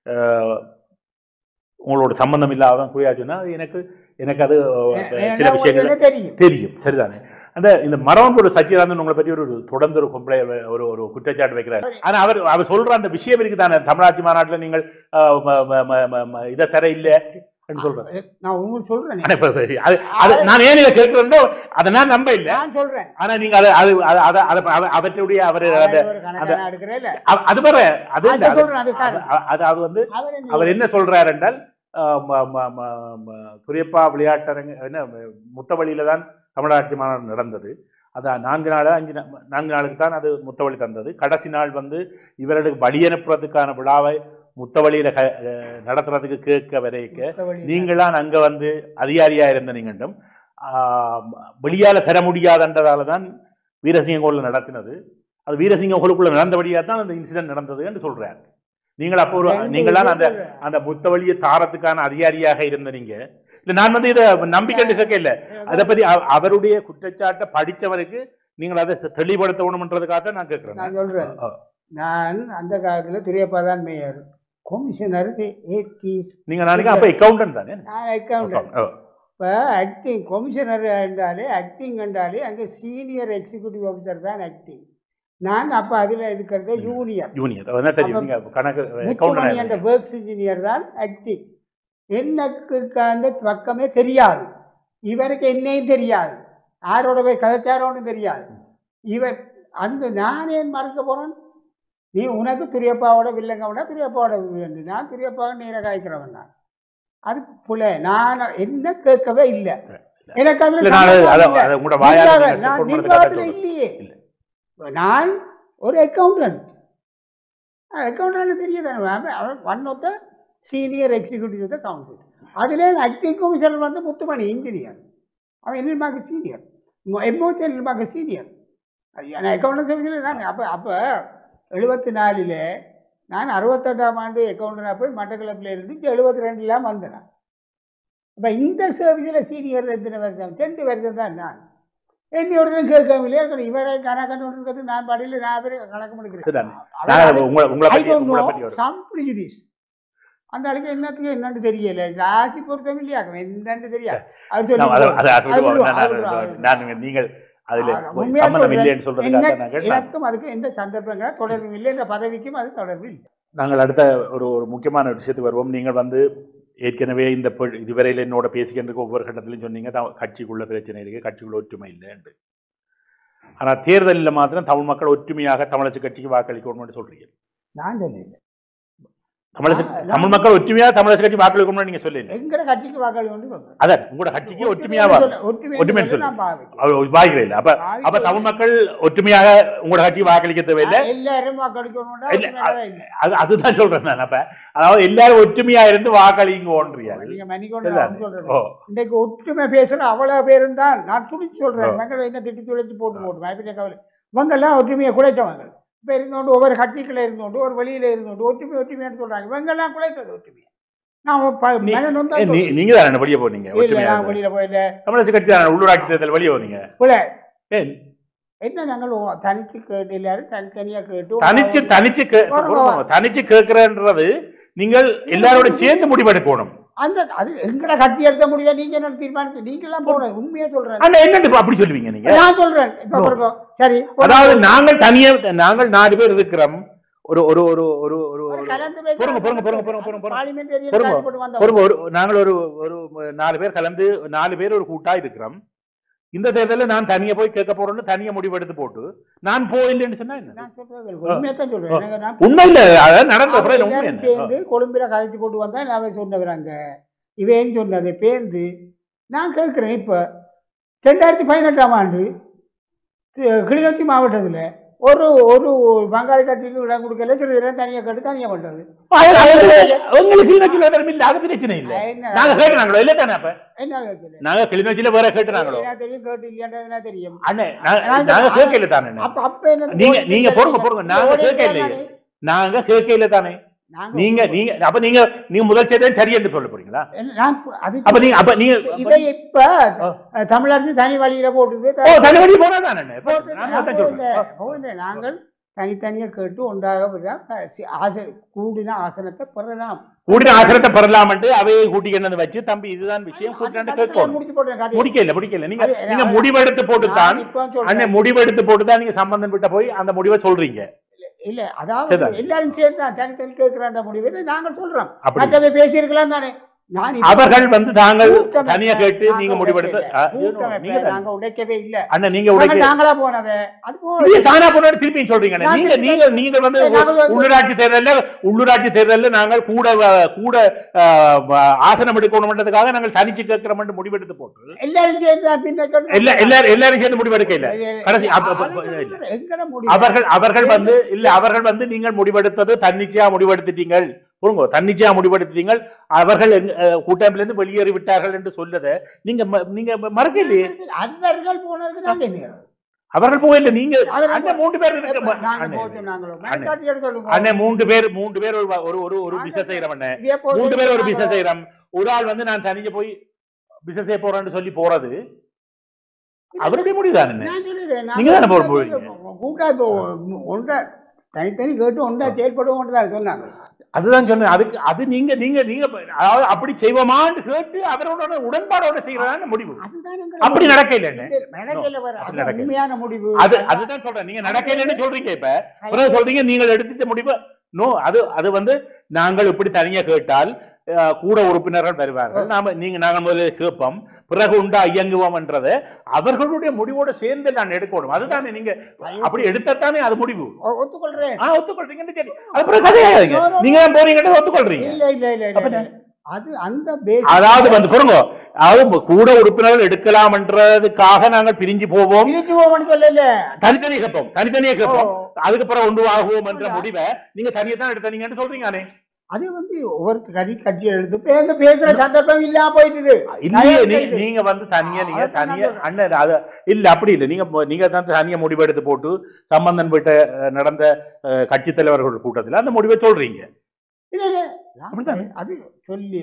S1: உங்களோட சம்பந்தம் இல்லாத குறையா சொன்னால் எனக்கு அது சில விஷயங்கள் தெரியும். சரிதானே? இந்த மரவன்பூர் சச்சிதானந்தன் உங்களை பற்றி ஒரு தொடர்ந்து ஒரு ஒரு குற்றச்சாட்டு வைக்கிறார். ஆனா அவர் சொல்ற அந்த விஷயம் இருக்கு தானே, தமிழாட்சி மாநாட்டில் நீங்கள் இதை தர இல்லை சொல்றேன்.
S2: நான் உங்களுக்கு சொல்றேன்.
S1: நான் ஏன் இதை கேட்கிறேன்னோ அதை நான் நம்ப இல்லை.
S2: நான் சொல்றேன்.
S1: ஆனா நீங்க அவற்றுடைய அவர் அது வேற அது வந்து அவர் என்ன சொல்றாரு என்றால் துரியப்பா விளையாட்டரங்க என்ன முத்தவழியில தான் தமிழாட்சி மாநாடு நடந்தது. அது 4 நாளுக்கு தான் அது முத்தவழி தந்தது. கடைசி நாள் வந்து இவர்களுக்கு வழி அனுப்புறதுக்கான விழாவை முத்தவழியில நடத்துறதுக்கு கேட்க வரைக்க நீங்களாம் அங்க வந்து அதிகாரியா இருந்த நீங்களும் வெளியால தர முடியாதுன்றதால தான் வீரசிங்க கோயில நடத்தினது. அது வீரசிங்க கோயிலுக்குள்ள நடந்தபடியா தான் அந்த இன்சிடென்ட் நடந்தது என்று சொல்றாரு. நீங்கள் அப்போ நீங்களாம் அந்த முத்தவழியை தாரத்துக்கான அதிகாரியாக இருந்த நீங்க இல்ல நான் வந்து இதை நம்பிக்கை கேட்க இல்லை. அதை பத்தி அவருடைய குற்றச்சாட்டை படிச்சவருக்கு நீங்கள் அதை தெளிவுபடுத்தணும்ன்றதுக்காக நான் கேட்கிறேன்.
S2: நான் சொல்றேன். நான் அந்த காலத்துல துரியப்பா தான் மேயர், கமிஷனர்
S1: நீங்க நாளைக்கு அப்ப அக்கௌண்டன்ட் தானே?
S2: நான் அக்கௌண்டன்ட். இப்போ ஆக்டிங் கமிஷனர் என்றாலே ஆக்டிங் என்றாலே அங்கே சீனியர் எக்ஸிக்யூட்டிவ் ஆஃபீஸர் தான் ஆக்டிங். நான் அப்போ அதில் இருக்கிறது யூனியர் என்ற ஒர்க்ஸ் இன்ஜினியர் தான் ஆக்டிங். எனக்கு அந்த பக்கமே தெரியாது, இவருக்கு என்னையும் தெரியாது, யாரோட போய் கதைச்சாரோன்னு தெரியாது. இவர் அந்த நான் ஏன் மறக்க போகிறேன்? நீ உனக்கு துரியப்பாவோட வில்லங்கவனா துரியப்பாவோட வில்லு, நான் துரியப்பாவை நேர காய்க்கிறவன். நான் அது புல நான் என்ன கேட்கவே இல்லை. எனக்கு அதில் நான் நிர்வாகத்தில் இல்லையே. நான் ஒரு அக்கௌண்டன்ட் தெரியுதானே. One of the senior executive the council. அதிலே ஆக்டிங் கமிஷனர் வந்து முத்துமணி இன்ஜினியர், அவன் என்னமாக சீனியர், எம்ஓசி என்னமாக சீனியர். அக்கௌண்டன்ஸ் ஆஃபீஸில் நான் அப்போ 74 நான் 68ஆம் ஆண்டு அக்கௌண்டனாக போய் மட்டக்களப்பில் இருந்து 72 வந்தேன். அப்போ இந்த சர்வீஸில் சீனியர் எத்தனை வருஷம்? 2 வருஷம் தான். நான் என்னோட கேட்கவில்லை. இவரை கணக்கு இருக்கிறது நான் பாடியில் நான் கணக்கு முடிக்கிறேன். அந்த அளவுக்கு என்னத்துக்கு என்னன்னு தெரியல, ராசி பொருத்தம் இல்லையா என்னன்னு தெரியாது. எனக்கும் அதுக்கு எந்த சந்தர்ப்பங்களும் தொடர்பும் இல்லை, இந்த பதவிக்கும் அது தொடர்பு இல்லை.
S1: நாங்கள் அடுத்த ஒரு முக்கியமான விஷயத்துக்கு வருவோம். நீங்கள் வந்து ஏற்கனவே இந்த இதுவரையில் என்னோட பேசிக்கின்ற ஒவ்வொரு கட்டத்திலையும் சொன்னீங்க கட்சிக்குள்ள பிரச்சனை இருக்கு, கட்சிக்குள்ள ஒற்றுமை இல்லைன்னு. ஆனால் தேர்தலில் மாத்திரம் தமிழ் மக்கள் ஒற்றுமையாக தமிழரசு கட்சிக்கு வாக்களிக்கணும்னு சொல்றீங்க.
S2: நான் சொல்லிடுறேன்
S1: தமிழ் மக்கள் ஒற்றுமையா தமிழரசு கட்சி வாக்களிக்கணும்னு நீங்க சொல்லல.
S2: எங்கட கட்சிக்கு வாக்களிக்கணும்.
S1: அதான் உங்களோட கட்சிக்கு ஒற்றுமையாவா ஒற்றுமை வாய்க்கிறேன். அப்ப தமிழ் மக்கள் ஒற்றுமையாக உங்களோட கட்சிக்கு வாக்களிக்க தேவையில்லை,
S2: எல்லாரும் வாக்களிக்கணும்.
S1: அதுதான் சொல்றேன் நான். அப்ப அதாவது எல்லாரும் ஒற்றுமையா இருந்து வாக்களிங்கோன்றியா?
S2: நீங்க இன்னைக்கு ஒற்றுமை பேசுற அவ்வளவு பேரும் தான் நான் துடிச்சு சொல்றேன். மக்கள் என்ன திட்டி துளைச்சு போட்டு கவலை. இவங்க எல்லாம் ஒற்றுமையை குலைச்சவங்க. இப்போ இருந்தோண்டு ஒவ்வொரு கட்சிக்குள்ள இருந்தோண்டு ஒரு வழியில இருந்தோண்டு ஒற்றுமைன்னு சொல்றாங்க. இவங்கெல்லாம் குலைச்சது ஒற்றுமையை.
S1: நீங்க தான் வெளியே போனீங்க,
S2: வெளியில போயில
S1: தமிழரசு கட்சி உள்ளூராட்சி தேர்தல் வெளியே போனீங்க.
S2: என்ன நாங்கள் தனிச்சு கேட்டு எல்லாரும் தனித்தனியா கேட்டு
S1: தனிச்சு கேட்கிறன்றது நீங்கள் எல்லாரோட சேர்ந்து முடிவெடுக்கணும்.
S2: அந்த அது எங்கட கட்சி எடுக்க முடியாது. நீங்க என்ன தீர்மானிச்சு நீங்க எல்லாம் போறேன் உண்மையா சொல்றேன்.
S1: என்ன அப்படி சொல்லுவீங்க நீங்க?
S2: நான் சொல்றேன் இப்ப சரி.
S1: அதாவது நாங்கள் தனியா நாங்கள் 4 பேர் இருக்கிறோம். ஒரு ஒரு ஒரு ஒரு ஒரு நாங்கள் ஒரு 4 பேர் கலந்து 4 பேர் ஒரு கூட்டா இருக்கிறோம். இந்த தேர்தலில் நான் தனியா போய் கேட்க போறேன்னு தனியா முடிவெடுத்து போட்டு நான் போயில்லைன்னு சொன்னா உண்மை இல்ல. அதான் நடந்த
S2: சேர்ந்து கொழும்புல கதைச்சு போட்டு வந்தா நான் சொன்னவராங்க இவன் சொன்னதை பேர்ந்து நான் கேட்கிறேன். இப்ப 2018ஆம் ஆண்டு கிளிநொச்சி மாவட்டத்துல ஒரு ஒரு பங்காளி கட்சிக்கு இடம் கொடுக்கல, சில இடம் தனியா கட்டு தனியா பண்றது.
S1: பிரச்சனை இல்லை. நாங்க கேட்டுனாங்களோ இல்ல தானே? அப்ப நாங்க கிளிநொச்சியில வேற கேட்டுனாங்களோ
S2: தெரியும், கேட்டு இல்லையா தெரியும்.
S1: நாங்க கேட்கல தானே.
S2: அப்ப என்ன
S1: நீங்க போடுங்க நாங்க கேட்கல, நாங்க கேட்கல தானே. நீங்க நீங்க அப்ப நீங்க நீங்க முதல் செய்தது சரி என்று சொல்ல போறீங்களா? அப்ப நீங்க
S2: இப்ப தமிழரசு தனி வழியில போட்டுது.
S1: தனி வழி போனாதானே
S2: நாங்கள் தனித்தனியா கேட்டு ஒன்றாக கூடின ஆசனத்தை பெறலாம்.
S1: கூடின ஆசனத்தை பெறலாம் என்று அவையை கூட்டிக்கிட்டு வச்சு தம்பி இதுதான் விஷயம் முடிக்கல. நீங்க முடிவெடுத்து போட்டுத்தான் முடிவெடுத்து போட்டுதான் நீங்க சம்பந்தம் விட்ட போய் அந்த முடிவை சொல்றீங்க.
S2: இல்ல அதாவது எல்லாரும் சேர்ந்து தனித்தனி கேட்கிறாண்ட முடிவு நாங்கள் சொல்றோம். மற்றவை பேசியிருக்கலாம் தானே.
S1: அவர்கள் வந்து தாங்கள் தனியா கேட்டு நீங்க முடிவெடுத்து
S2: நாங்க உடைக்கவே இல்ல
S1: அண்ணா நீங்க உடைக்க
S2: நாங்களா போனவே
S1: தானா போன திருப்பி சொல்றீங்க நீங்க வந்து உள்ளூராட்சி தேர்தல்ல நாங்கள் கூட கூட ஆசனம் எடுக்கணும்ன்றதுக்காக நாங்கள் தனிச்சு கேட்கிறோம் முடிவெடுத்து போட்டு
S2: எல்லாரும் சேர்ந்து
S1: எல்லாரும் சேர்ந்து முடிவெடுக்க இல்ல கடைசி அவர்கள் வந்து இல்ல அவர்கள் வந்து நீங்கள் முடிவெடுத்தது தன்னிச்சையா முடிவெடுத்துட்டீங்க தன்னிச்சையா முடிவெடுத்தீங்க அவர்கள் கூட்டமைப்பில இருந்து வெளியேறி விட்டார்கள் என்று சொல்லத நீங்க மறக்கலையே
S2: அவர்கள் போனது நாங்க
S1: அவர்கள் போகல நீங்க அண்ணன் 3 பேர் அண்ணன் 3 பேர் ஒரு பிசினஸ் செய்யறோம் அண்ணன் 3 பேர் ஒரு பிசினஸ் செய்யறோம் ஒரு ஆள் வந்து நான் தனிஞ்சு போய் பிசினஸ் செய்ய போறேன்னு சொல்லி போறது அவருடைய முடிவுதான் நீங்க தானே போறீங்க
S2: கூட்டா தனித்தனி கேட்டு ஒன்றா செயல்படுவோம் சொன்னாங்க
S1: அதுதான் சொன்னேன் அதுக்கு அது நீங்க நீங்க நீங்க அதாவது அப்படி செய்வோமான்னு கேட்டு அவரோட உடன்பாடோட செய்யறதான முடிவு அப்படி நடக்கல
S2: உண்மையான முடிவு
S1: அதுதான் சொல்றேன் நீங்க நடக்கலன்னு சொல்றீங்க இப்ப சொல்றீங்க நீங்கள் எடுத்துட்ட முடிவு நோ அது வந்து நாங்கள் இப்படி தனியா கேட்டால் கூட உறுப்பினர்கள் வருவார்கள் நாங்கள் முதல்ல கேட்போம் பிறகு உண்டா இயங்குவோம் என்றதை அவர்களுடைய முடிவோட சேர்ந்து நான் எடுக்கணும் அதுதானே நீங்க அப்படி எடுத்தானே அது முடிவு
S2: ஒத்துக்கொள்றேன்
S1: ஒத்துக்கொள்றீங்கன்னு சரி அப்புறம் கதையாதுங்க நீங்க தான் போறீங்கன்னு ஒத்துக்கொள்றீங்க
S2: அது அந்த
S1: அதாவது வந்து பாருங்க அதாவது கூட உறுப்பினர்கள் எடுக்கலாம் என்றதுக்காக நாங்கள் பிரிஞ்சு போவோம்
S2: சொல்லல
S1: தனித்தனியே கேட்போம் அதுக்கப்புறம் ஒன்று ஆகுவோம் என்ற முடிவை நீங்க தனியை தான் எடுத்தீங்கன்னு சொல்றீங்க
S2: அது வந்து ஒவ்வொரு கட்சி எடுத்து பேசுற சந்தர்ப்பம் இல்லாம போயிட்டு
S1: நீங்க வந்து தனியா அண்ணன் அது இல்ல அப்படி இல்ல நீங்க தான் தனியா முடிவெடுத்து போட்டு சம்பந்தன் வீட்ட நடந்த கட்சி தலைவர்கள் கூட்டத்தில் அந்த முடிவை சொல்றீங்க
S2: அது சொல்லி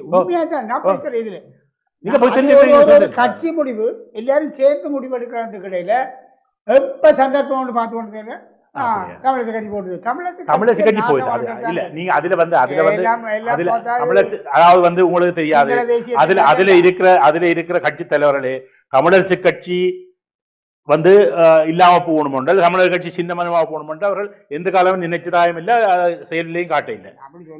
S2: இதுல கட்சி முடிவு எல்லாரும் சேர்ந்து முடிவு எடுக்கிறது கிடையில எப்ப சந்தர்ப்பம் பார்த்து கொண்டு தமிழரசு
S1: கட்சி போயிடுது இல்ல நீங்க அதுல வந்து தமிழரசு அதாவது வந்து உங்களுக்கு தெரியாது அதுல இருக்கிற கட்சி தலைவர்களே தமிழரசு கட்சி வந்து இல்லாம போகணும் தமிழர் கட்சி சின்னமனமா போகணும் அவர்கள் எந்த காலமும் நினைச்சதாயும் இல்ல செயலையும் காட்ட இல்லை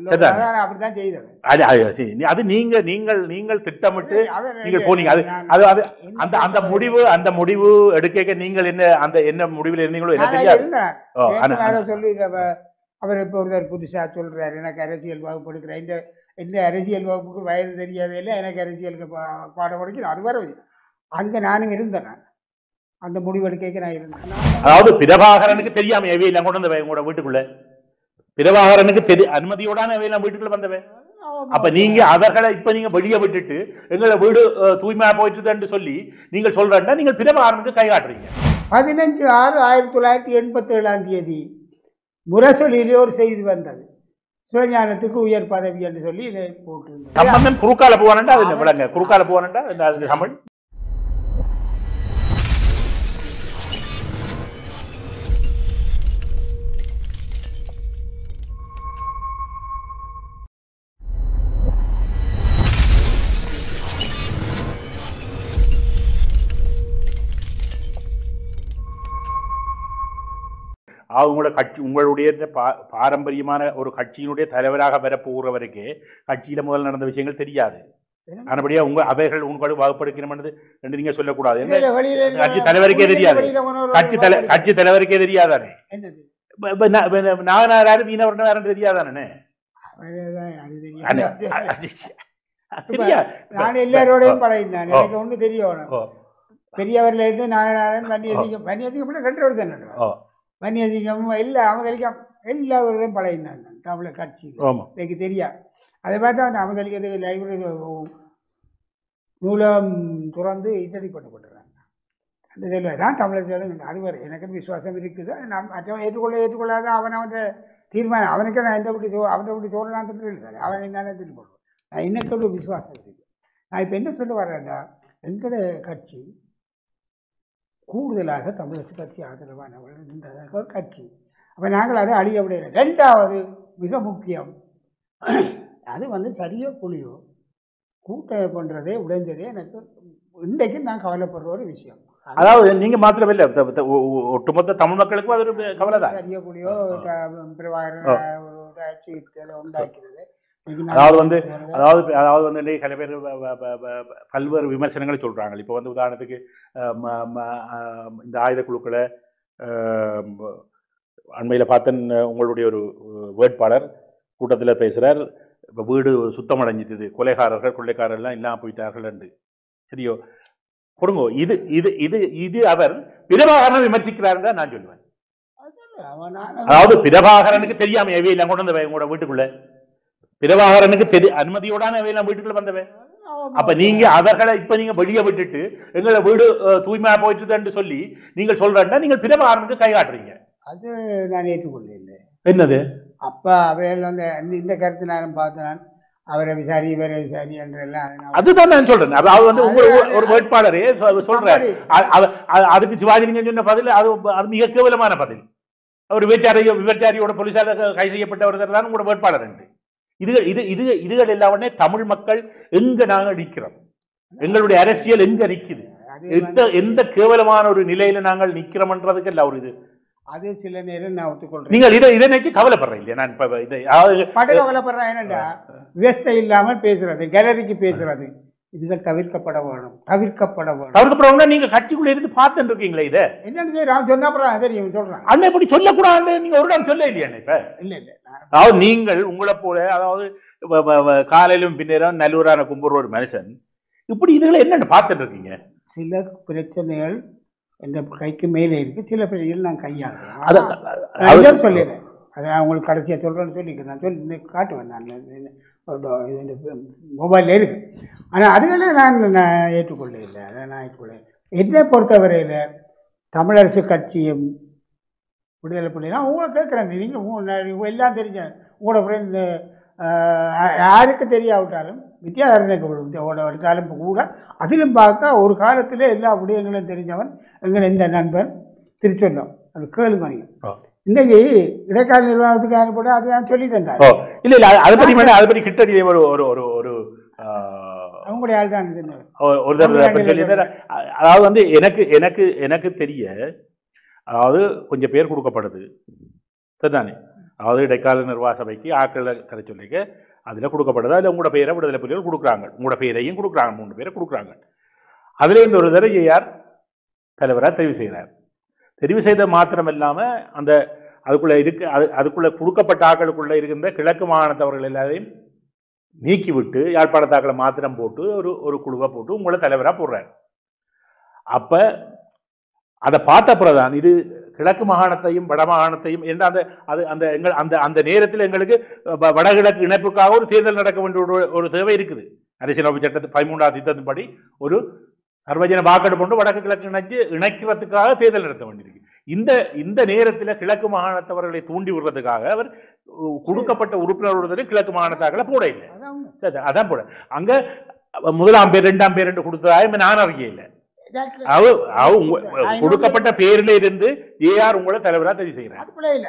S1: அது நீங்கள் திட்டமிட்டு நீங்கள் போனீங்க அது அது அந்த முடிவு எடுக்க நீங்கள் என்ன முடிவில் இருந்தீங்களோ என்ன தெரியாது
S2: சொல்லி அவர் இப்ப ஒருத்தர் புதுசா சொல்றாரு எனக்கு அரசியல் வகுப்பு எடுக்கிறேன் இந்த அரசியல் வகுப்புக்கு வயது தெரியவே இல்லை எனக்கு அரசியலுக்கு பாடம் படிக்கணும் அது வர அங்க நானும் இருந்தேன் அந்த முடிவெடுக்க நான் இருந்தேன்
S1: அதாவது பிரபாகரனுக்கு தெரியாம எவையெல்லாம் கொண்டு வந்தவன் உங்களோட வீட்டுக்குள்ள பிரபாகரனுக்கு அனுமதியோடான எவையெல்லாம் வீட்டுக்குள்ள வந்தவன் அப்ப நீங்க அவர்களை இப்ப நீங்க வெளியே விட்டுட்டு எங்களை வீடு தூய்மையா போயிட்டு சொல்லி நீங்கள் சொல்றா நீங்கள் பிரபாகரனுக்கு கை காட்டுறீங்க
S2: 15/6/1987 முரசொலியிலே ஒரு செய்தி வந்தது சிவஞானத்துக்கு உயர் பதவி என்று சொல்லி இதை போட்டு
S1: குறுக்கால போவானண்டா அது விளங்க குறுக்கால போவானண்டா தமிழ் அவங்களோட கட்சி உங்களுடைய பாரம்பரியமான ஒரு கட்சியினுடைய தலைவராக வரப்போகிறவருக்கு கட்சியில முதல் நடந்த விஷயங்கள் தெரியாது ஆனபடியா அவைகள் உங்களுக்கு வகுப்படுக்கணும் என்று நீங்க சொல்லக்கூடாது கட்சி தலைவருக்கே தெரியாது கட்சி தலைவருக்கே தெரியாதானே நாகனாரு மீனவர்னு தெரியாதானே
S2: நான் எல்லாரோடையும் பழகினேன் எனக்கு ஒண்ணு தெரியும் பெரியவர்ல இருந்து நாகநாதன் வன்னியசிங்கம் 2 வருஷம் வன்னியசிங்கம் எல்லா அமதலிக்கம் எல்லாரோடையும் பழகினாங்க தமிழர் கட்சி எனக்கு தெரியாது அதை பார்த்தா அந்த அமதலிக்கிறது லைப்ரரி நூலம் துறந்து இதடி பண்ணப்பட்டுறாங்க அந்த இதில் தான் தமிழர் அது வரை எனக்கு விசுவாசம் இருக்குது நான் மற்றவன் ஏற்றுக்கொள்ளாத அவன் தீர்மானம் அவனுக்கு நான் எந்த விட்டு அவனை விட்டு சோழனான்னு இருக்காரு அவன் என்னன்னு திரும்பி போடுவேன் நான் எனக்கு ஒரு விசுவாசம் இருக்குது நான் இப்போ என்ன சொல்ல வர்றேன்டா எங்களோட கட்சி கூடுதலாக தமிழரசு கட்சி ஆதரவானவர்கள் ஒரு கட்சி அப்போ நாங்கள் அதை அழிய விடையில 2வது மிக முக்கியம் அது வந்து சரியோ புளியோ கூட்ட பண்ணுறதே உடைஞ்சதே எனக்கு இன்றைக்கு நான் கவலைப்படுற ஒரு விஷயம்
S1: அதாவது நீங்க மாத்திரம் இல்லை ஒட்டுமொத்த தமிழ் மக்களுக்கும் அது ஒரு கவலை தான்
S2: சரியோ புளியோ பிரபாகரன் உண்டாக்கிறது
S1: அதாவது இன்றைக்கு சில பேர் பல்வேறு விமர்சனங்களை சொல்றாங்க. இப்போ உதாரணத்துக்கு இந்த ஆயுத குழுக்களை அண்மையில் பார்த்தேன். உங்களுடைய ஒரு வேட்பாளர் கூட்டத்தில் பேசுகிறார், இப்போ வீடு சுத்தமடைஞ்சிட்டுது, கொள்ளைக்காரர்கள்லாம் இல்லாமல் போயிட்டார்கள் என்று. சரியோ கொடுங்கோ, இது இது இது இது அவர் பிரபாகரனை விமர்சிக்கிறார் தான் நான் சொல்லுவேன். அதாவது பிரபாகரனுக்கு தெரியாம எவையெல்லாம் கொண்டு வந்தவை உங்களோட வீட்டுக்குள்ள, பிரபாகரனுக்கு அனுமதியோடான எவையெல்லாம் வீட்டுக்குள்ள வந்தவை. அப்ப நீங்க அவர்களை இப்ப நீங்க வெளியே விட்டுட்டு எங்களை வீடு தூய்மையா போயிட்டு சொல்லி நீங்கள் சொல்றா நீங்கள் பிரபாகரனுக்கு கை காட்டுறீங்க.
S2: அது நான் ஏற்றுக்கொள்ள.
S1: என்னது
S2: அப்ப அவையில் வந்து இந்த கருத்து நான் பார்த்தேன், அவரை விசாரி இவரை விசாரி என்றெல்லாம்.
S1: அதுதான் நான் சொல்றேன். அதாவது வந்து ஒரு வேட்பாளரே சொல்றாரு, அதுக்கு சிவாஜி நீங்க சொன்ன பதில் அது மிக கேவலமான பதில். அவர் விபச்சாரியோட போலீசார் கை செய்யப்பட்டவர் தான் உங்களோட வேட்பாளர் என்று. இதுகள் எல்லாமே தமிழ் மக்கள் எங்க நாங்கள் நிற்கிறோம், எங்களுடைய அரசியல் எங்க நிற்குது, எந்த கேவலமான ஒரு நிலையில நாங்கள் நிற்கிறோம்ன்றதுக்கு இல்ல ஒரு இது.
S2: அது சில நேரம் நான் ஒத்துக்கொள்றேன்.
S1: நீங்கள் இதை நினைச்சு கவலைப்படுறேன் இல்லையா? நான்
S2: கவலைப்படுறேன். என்னடா விவஸ்தை இல்லாமல் பேசுறது, கேலரிக்கு பேசுறது, இதுகள் தவிர்க்கப்பட வேணும். தவிர்க்கப்பட
S1: நீங்க கட்சிக்குள்ள இருந்து பார்த்துட்டு இருக்கீங்களா? இதை
S2: என்னன்னு செய்யறான் சொன்னா அப்புறம் தெரியும் சொல்றான்.
S1: அண்ணன் இப்படி சொல்லக்கூடாது நீங்க ஒரு நாள் சொல்ல இல்லையா? இப்ப
S2: இல்ல
S1: அதாவது நீங்கள் உங்களை போல, அதாவது காலையிலும் பின்னேரம் நல்லூரான கும்புற ஒரு மனுஷன் இப்படி இதுகளை என்னன்னு பார்த்துட்டு இருக்கீங்க.
S2: சில பிரச்சனைகள் எந்த கைக்கு மேலே இருக்கு, சில பிரச்சனைகள் நான் கையாளுறேன் சொல்லிடுறேன். அதை அவங்களுக்கு கடைசியா சொல்றேன்னு சொல்லிக்கிறேன். நான் சொல்லி காட்டுவேன், நான் மொபைலில் இருக்கு. ஆனால் அதுகளை நான் ஏற்றுக்கொள்ள இல்லை. அதை நான் ஏற்றுக்கொள்ள. என்னை பொறுத்தவரையில் தமிழரசு கட்சியும் விடுதலை புலிலாம் உங்களை கேட்குறேன். நீங்கள் எல்லாம் தெரிஞ்ச உங்களோட ஃப்ரெண்டு யாருக்கு தெரியாவிட்டாலும் வித்யாதரனுக்கு எடுத்தாலும் கூட அதிலும் பார்க்க ஒரு காலத்தில் எல்லா விடயங்களும் தெரிஞ்சவன் எங்கள் இந்த நண்பன் திருச்சொல்லம். அது கேளுமணி இன்னைக்கு இடைக்கால நிர்வாகத்துக்கு அனுப்பட அதை நான் சொல்லி தந்தார்.
S1: இல்ல இல்ல அதை பற்றி கிட்ட
S2: அவங்களுடைய ஆள் தான்
S1: சொல்லியிருந்தார். அதாவது வந்து எனக்கு தெரிய, அதாவது கொஞ்சம் பேர் கொடுக்கப்படுது சரிதானே, அதாவது இடைக்கால நிர்வாக சபைக்கு ஆட்களை தர சொல்லிக்க அதில் கொடுக்கப்படுது. அதில் உங்களோட பேரை விடுதலை புலிகள் கொடுக்குறாங்க, உங்களோட பேரையும் கொடுக்குறாங்க, 3 பேரை கொடுக்குறாங்க. அதில் இந்த ஒரு தடவை யார் தலைவராக தெரிவு செய்கிறார். தெரிவு செய்த மாத்திரம் இல்லாமல் அந்த அதுக்குள்ளே கொடுக்கப்பட்ட ஆக்களுக்குள்ளே இருக்கின்ற கிழக்கு மாகாணத்தவர்கள் எல்லாரையும் நீக்கிவிட்டு யாழ்ப்பாணத்தாக்களை மாத்திரம் போட்டு ஒரு குழுவை போட்டு உங்களை தலைவராக போடுறார். அப்போ அதை பார்த்த பிறதான் இது கிழக்கு மாகாணத்தையும் வட மாகாணத்தையும் என்ற அந்த நேரத்தில் எங்களுக்கு வடகிழக்கு இணைப்புக்காக ஒரு தேர்தல் நடக்க வேண்டிய ஒரு தேவை இருக்குது. அரசியலமைப்பு சட்டத்து 13ஆம் திருத்தத்தின்படி ஒரு சர்வஜன வாக்கெடுப்பு கொண்டு வடக்கு கிழக்கு இணைக்கிறதுக்காக தேர்தல் நடத்த வேண்டியிருக்கு. இந்த நேரத்தில் கிழக்கு மாகாணத்தவர்களை தூண்டி விடுறதுக்காக அவர் கொடுக்கப்பட்ட உறுப்பினர்களுடன் கிழக்கு மாகாணத்தாக்களை போட இல்லை. அதான் போட அங்க 1ஆம் பேர் 2ஆம் பேர் என்று கொடுத்ததாக நான் அறிக்கையில் கொடுக்கப்பட்ட பேரில இருந்து ஏஆர் உங்களை தலைவராக தெரிவு செய்கிறார்.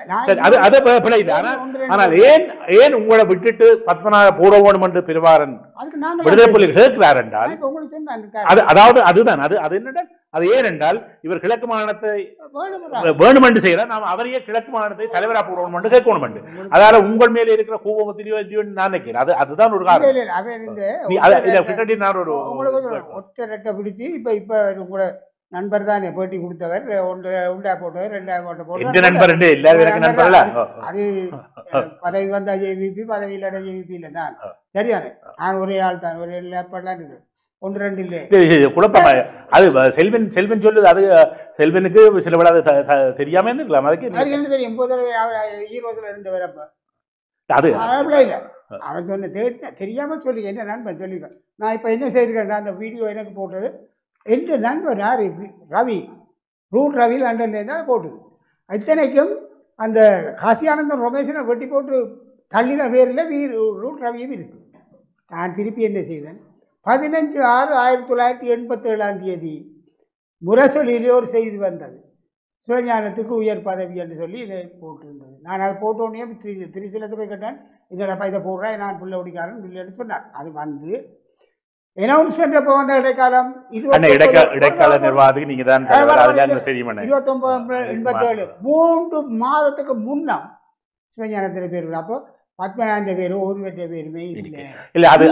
S1: ஆனால் ஏன் உங்களை விட்டுட்டு பத்மநாத போட வேணும் என்று பெருவாரன் விடுதலை புலிகள் கேட்கிறார் என்றால் அதாவது அதுதான் அது என்னென்றால் அது ஏன் என்றால் இவர் கிழக்கு மாகாணத்தை வேணும் என்று செய்கிறார், நாம் அவரையே கிழக்கு மாகாணத்தை தலைவராக போடணும் என்று கேட்கணும் என்று. அதால உங்கள் மேலே இருக்கிற கோபத்திலேயே நான் நினைக்கிறேன். அதுதான் ஒரு காரணம்.
S2: பிடிச்சி இப்ப நண்பர் தான் பேட்டி கொடுத்தவர், உண்டா போட்டவர், 2ஆம் ஓட்ட போட்டவர். அது பதவி வந்த ஜேவிபி, பதவி இல்லாத ஜேவிபி இல்லை தான். சரியான நான் ஒரே ஆள் தான், ஒரே லேப்பெல்லாம் இருக்கு, 1-2 இல்லை
S1: குழப்பம். அது செல்வன் சொல்லுது, அது செல்வனுக்கு சில விட தெரியாம இருக்கலாம். அதுக்கு
S2: என்ன தெரியும், ஈரோதுல இருந்து வரப்ப
S1: அது
S2: இல்லை. அவன் சொன்ன தெரியாம சொல்லி என்ன நண்பன் சொல்லிருக்கேன். நான் இப்ப என்ன செய்திருக்கேன், அந்த வீடியோ எனக்கு போட்டது எந்த நண்பன் யாரு ரவி, ரூட் ரவி லண்டன்லேருந்து தான் போட்டுது. இத்தனைக்கும் அந்த காசியானந்தன் ரமேஷனை வெட்டி போட்டு தள்ளின பேரில் ரூட் ரவியும் இருக்கு. நான் திருப்பி என்ன செய்தேன், 15/6/1987 முரசொலியிலே ஒரு செய்தி வந்தது, சிவஞானத்துக்கு உயர் பதவி என்று சொல்லி இதை போட்டிருந்தது. நான் அதை போட்டோன்னே திருச்சிலத்து போய் கேட்டேன், என்னடா இதை போடுறேன், நான் பிள்ளை ஒடிக்காரன் இல்லைன்னு சொன்னார். அது வந்து அனௌன்ஸ்மெண்ட் எப்போ வந்த இடைக்காலம்
S1: இடைக்கால நிர்வாகத்துக்கு நீங்க தான்
S2: 1987 3 மாதத்துக்கு முன்னம் சிவஞானத்தின் பேர். அப்போ பத்மநாப பேரு ஒருவற்ற பேருமே இல்லை.
S1: இல்ல அது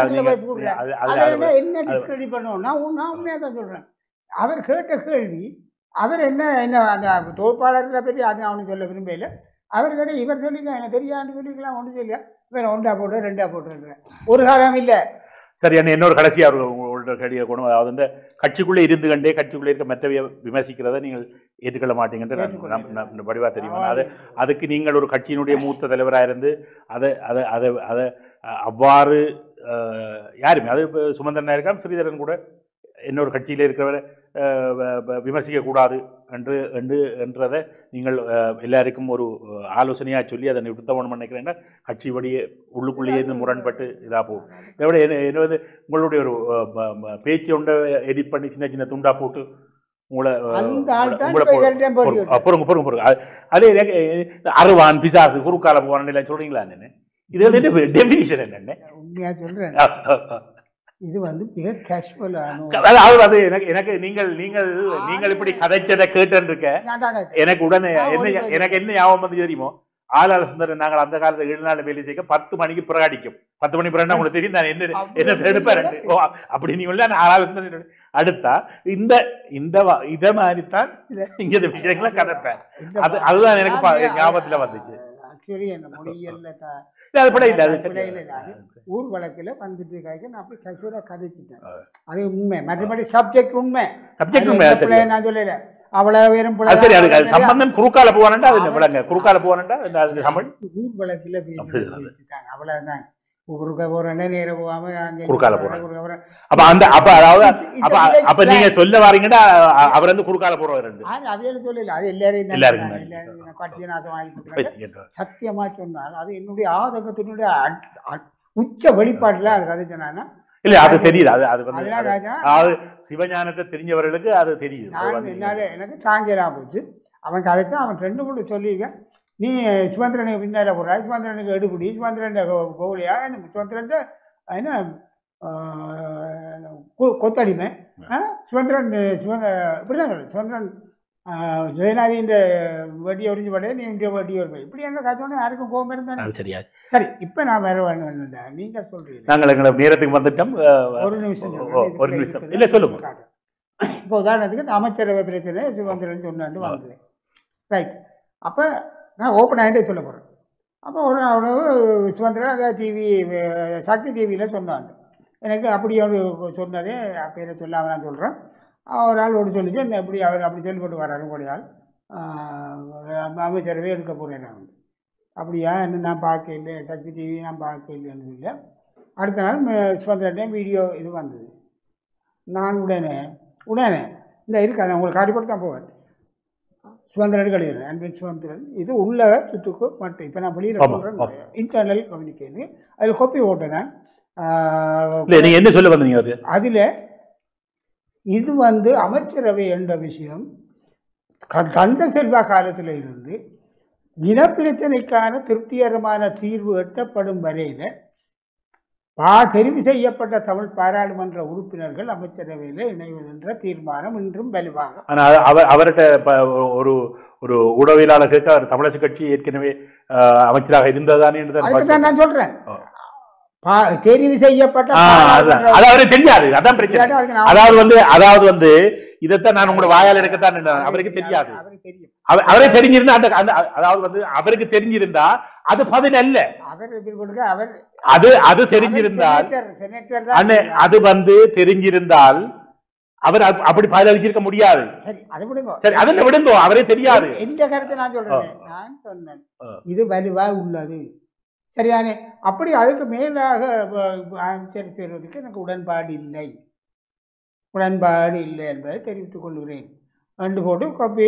S2: என்ன டிஸ்கிரெடிட் பண்ணுவோம்? நான் உண்மையாக தான் சொல்றேன். அவர் கேட்ட கேள்வி, அவர் என்ன அந்த தொகுப்பாளர்களை பற்றி அது அவனுக்கு சொல்ல விரும்பல. அவர் கேட்ட இவர் சொல்லிக்கலாம், எனக்கு தெரியாதுன்னு சொல்லிக்கலாம். ஒன்று சொல்லியா வேற 1 போட்டு 2 போட்டு ஒரு காலம் இல்லை.
S1: சரி, இன்னொரு கடைசியாக உங்களோட கேள்வியை கொண்டு, அதாவது இந்த கட்சிக்குள்ளே இருந்து கண்டே கட்சிக்குள்ளே இருக்க மற்றவையை விமர்சிக்கிறத நீங்கள் ஏற்றுக்கொள்ள மாட்டீங்கன்ற வடிவா தெரியும். அதுக்கு நீங்கள் ஒரு கட்சியினுடைய மூத்த தலைவராக இருந்து அதை அதை அதை அதை அவ்வாறு யாருமே, அது இப்போ சுமந்திரனாக இருக்காம ஸ்ரீதரன் கூட இன்னொரு கட்சியில் இருக்கிறவரை விமர்சிக்கக்கூடாது என்றதை நீங்கள் எல்லாருக்கும் ஒரு ஆலோசனையாக சொல்லி அதை நிறுத்தவணும் நினைக்கிறேன்னா கட்சிபடியே உள்ளுக்குள்ளேயே இருந்து முரண்பட்டு இதாக போகும். இதை விட என்ன உங்களுடைய ஒரு பேச்சு ஒன்றை எடிட் பண்ணி சின்ன சின்ன துண்டா போட்டு உங்களை பொறுங்க அதே அருவான் பிசாசு குறுக்கால போவான்னு சொல்றீங்களா? என்னன்னு இது டெபினிஷன் என்னென்ன
S2: உண்மையா சொல்றேன். இது மிக கேஷுவலான,
S1: அது எனக்கு நீங்கள் இப்படி கதைச்சதை கேட்டுருக்க எனக்கு உடனே எனக்கு என்ன ஞாபகம் வந்து தெரியுமோ, ஆளாள சுந்தரன் நாங்கள் அந்த காலத்துல 7 நாள் வேலை செய்ய 10 மணிக்கு பிரகாடிக்கும். 10 மணி பிறகு உங்களுக்கு தெரியும் நான் என்ன எடுப்பேன் அப்படி நீ நான் ஆளாள சுந்தரன் அடுத்தா இத மாதிரித்தான் இங்க விஷயங்களை கதைப்பேன். அதுதான் எனக்கு ஞாபகத்துல வந்துச்சு.
S2: ஊர் வழக்கில் வந்துட்டு நான் போய் கசூரா கதைச்சிட்டேன். அது உண்மை. மற்றபடி சப்ஜெக்ட் உண்மை. நான் சொல்லல அவ்வளவு வேறும்
S1: சம்பந்தம் குறுக்கால போவானண்டா குறுக்கால போவானண்டா தமிழ்
S2: ஊர் வழக்கில் பேசிட்டாங்க. அவ்வளவுதான். நேரம் போகாம
S1: குறுக்கால போறேன். அப்ப நீங்க சொல்ல வாரீங்கன்னா அவர் வந்து குறுக்கால போறவர்
S2: அவையில சொல்லல. அது எல்லாரும் கட்சி நாசம் வாங்கி சத்தியமா சொன்னால் அது என்னுடைய ஆதங்கத்தினுடைய உச்ச வெளிப்பாட்டுல அது கதைச்சனா
S1: இல்ல அது தெரியுது. அது சிவஞானத்தை தெரிஞ்சவர்களுக்கு அது தெரியுது.
S2: எனக்கு தாங்கலாம் போச்சு. அவன் கதைச்சான். அவன் 2-3 சொல்லியிருக்கேன். நீ சுமந்திரனுக்கு பின்னால போடுற, சுமந்திரனுக்கு எடுபடி, சுமந்திரன் கோவலியா, சுமந்திரன் என்ன கொத்தடிமை, சுமந்திரன் இப்படிதான் சொல்றேன். சுமந்திரன் ஜெயநாதி இந்த வட்டியை ஒரிஞ்சு படைய நீ இந்த வட்டியை ஒரு இப்படி எங்க காய்ச்சோன்னு யாருக்கும் கோபம் இருந்தானே. சரியா? சரி, இப்ப நான் வேற வேணும்டா. நீங்க சொல்றீங்க.
S1: நாங்கள் எங்களை நேரத்துக்கு வந்துட்டோம்.
S2: ஒரு நிமிஷம்
S1: இல்ல சொல்லுங்க.
S2: இப்போ உதாரணத்துக்கு இந்த அமைச்சரவை பிரச்சனை சுமந்திரன் சொன்னாண்டு வாங்குறேன். ரைட். அப்போ நான் ஓப்பன் ஆகிட்டே சொல்ல போகிறேன். அப்போ ஒரு சுதந்திரம் அதை டிவி சக்தி டிவியில் சொன்னாங்க. எனக்கு அப்படி ஒரு சொன்னதே பேரை சொல்லாமல் நான் சொல்கிறேன். ஒரு ஆள் ஒன்று சொல்லிச்சு, என்ன எப்படி அவர் அப்படி சொல்லிப்பட்டு வர்றாரு கூடிய ஆள் அமைச்சரவே எடுக்க போகிறேன். நான் அப்படியா என்ன நான் பார்க்க இல்லை, சக்தி டிவி நான் பார்க்க இல்லைன்னு இல்லை. அடுத்த நாள் சுதந்திரம் வீடியோ இது வந்தது. நான் உடனே இந்த இருக்காது உங்களுக்கு காட்டி போட்டு தான் போவேன். சுதந்திரன் கிடையாது. அன்பின் சுதந்திரன் இது உள்ள சுற்றுக்கு மட்டும். இப்போ நான் வெளியில் சொல்கிறேன், இன்டர்னல் கம்யூனிகேஷன் அதில் கொப்பி ஓட்டினேன்.
S1: என்ன சொல்ல வந்தீங்க?
S2: அதில் இது அமைச்சரவை என்ற விஷயம் தந்த செல்வா காலத்தில் இருந்து இனப்பிரச்சனைக்கான திருப்திகரமான தீர்வு எட்டப்படும் வரையில் தெரிவு செய்யப்பட்ட தமிழ் பாராளுமன்ற உறுப்பினர்கள் அமைச்சரவையில் இணைவதென்ற தீர்மானம் இன்றும் வலுவாங்க.
S1: அவர்கிட்ட ஒரு ஒரு ஊடகவியலாளர்களுக்கு அவர் தமிழரசு கட்சி ஏற்கனவே அமைச்சராக இருந்ததானே
S2: நான் சொல்றேன். தெரிவு செய்யப்பட்ட
S1: தெரியாது. அதான் பிரச்சனை. அதாவது இதைத்தான் நான் உங்களோட வாயால் இருக்கத்தான் அவருக்கு தெரியாது. அவரே தெரிஞ்சிருந்தா அதாவது அவருக்கு தெரிஞ்சிருந்தா அது பதில் அல்ல. அது தெரிஞ்சிருந்தால் தெரிஞ்சிருந்தால் அவர் அப்படி பதிலளிச்சிருக்க முடியாது. சரி, அதில் விடுங்கோ. அவரே தெரியாது.
S2: எந்த கருத்தை நான் சொல்றேன். நான் சொன்னேன் இது வலுவா உள்ளது. சரியானே. அப்படி அதுக்கு மேலாக செய்வதற்கு எனக்கு உடன்பாடு இல்லை என்பதை தெரிவித்துக் கொள்கிறேன் என்று போட்டு கொப்பி.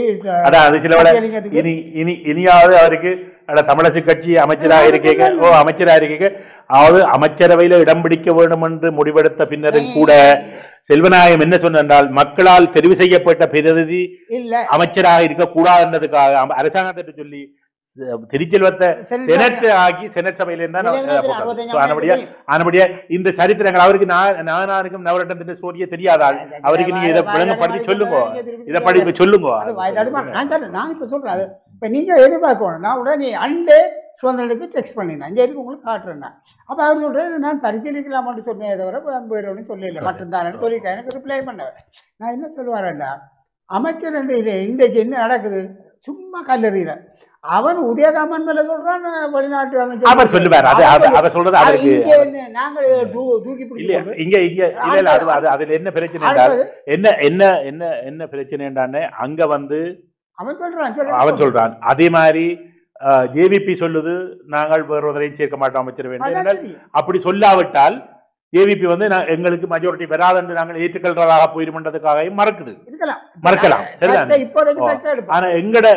S1: இனியாவது அவருக்கு தமிழரசு கட்சி அமைச்சராக இருக்கீங்க, அதாவது அமைச்சரவையில இடம் பிடிக்க வேண்டும் என்று முடிவெடுத்த பின்னரும் கூட செல்வநாயகம் என்ன சொன்னால் மக்களால் தெரிவு செய்யப்பட்ட பிரதிநிதி அமைச்சராக இருக்கக்கூடாது என்றதுக்காக அரசாங்கத்தை சொல்லி திருச்செல்வத்தை செனட் ஆகி செனட் சபையில இருந்தா இந்த சரித்திரங்கள் அவருக்கு நானுக்கும் நவரட்னத்தின் ஸ்டோரியே தெரியாதால் அவருக்கு நீங்க இதை விளங்கப்படுத்தி சொல்லுங்க, இதை படிப்பு சொல்லுங்க.
S2: நான் இப்ப சொல்றேன். இப்ப நீங்க எதிர்பார்க்கணும். நான் உடனே அண்டே சுதந்திரனுக்கு டெக்ஸ்ட் பண்ணினேன், சரி உங்களுக்கு காட்டுறேன்னா. அப்போ அவர் சொல்கிறது நான் பரிசீலிக்கலாமான்னு சொன்னேன், தவிர வேறு ஒன்றும் சொல்லலை, மட்டும்தான் சொல்லிட்டேன். எனக்கு ரிப்ளை பண்ணவர் நான் என்ன சொல்லுவாரேன்டா, அமைச்சர் இன்றைக்கு என்ன நடக்குது, சும்மா கல்லறிகிறேன். அவன் உதயகாமன் மேல சொல்றான், வெளிநாட்டு அமைச்சர்
S1: அவர் சொல்லுவார். அவர் சொல்றது அவருக்கு
S2: நாங்கள் தூக்கி பிடிக்கல.
S1: இங்க இல்ல அதுல என்ன பிரச்சனை என்றால் என்ன பிரச்சனை அங்க வந்து அவன் சொல்றான். அதே மாதிரி ஜேவிபி சொல்லுது நாங்கள் வேறொருவரையும் சேர்க்க மாட்டோம் அமைச்சர் வேண்டும். அப்படி சொல்லாவிட்டால் ஏவிபி வந்து எங்களுக்கு மெஜாரிட்டி வராது என்று நாங்கள் ஏற்றுக்கொள்றதாக போயிருமன்றதுக்காக மறக்கலாம். ஆனா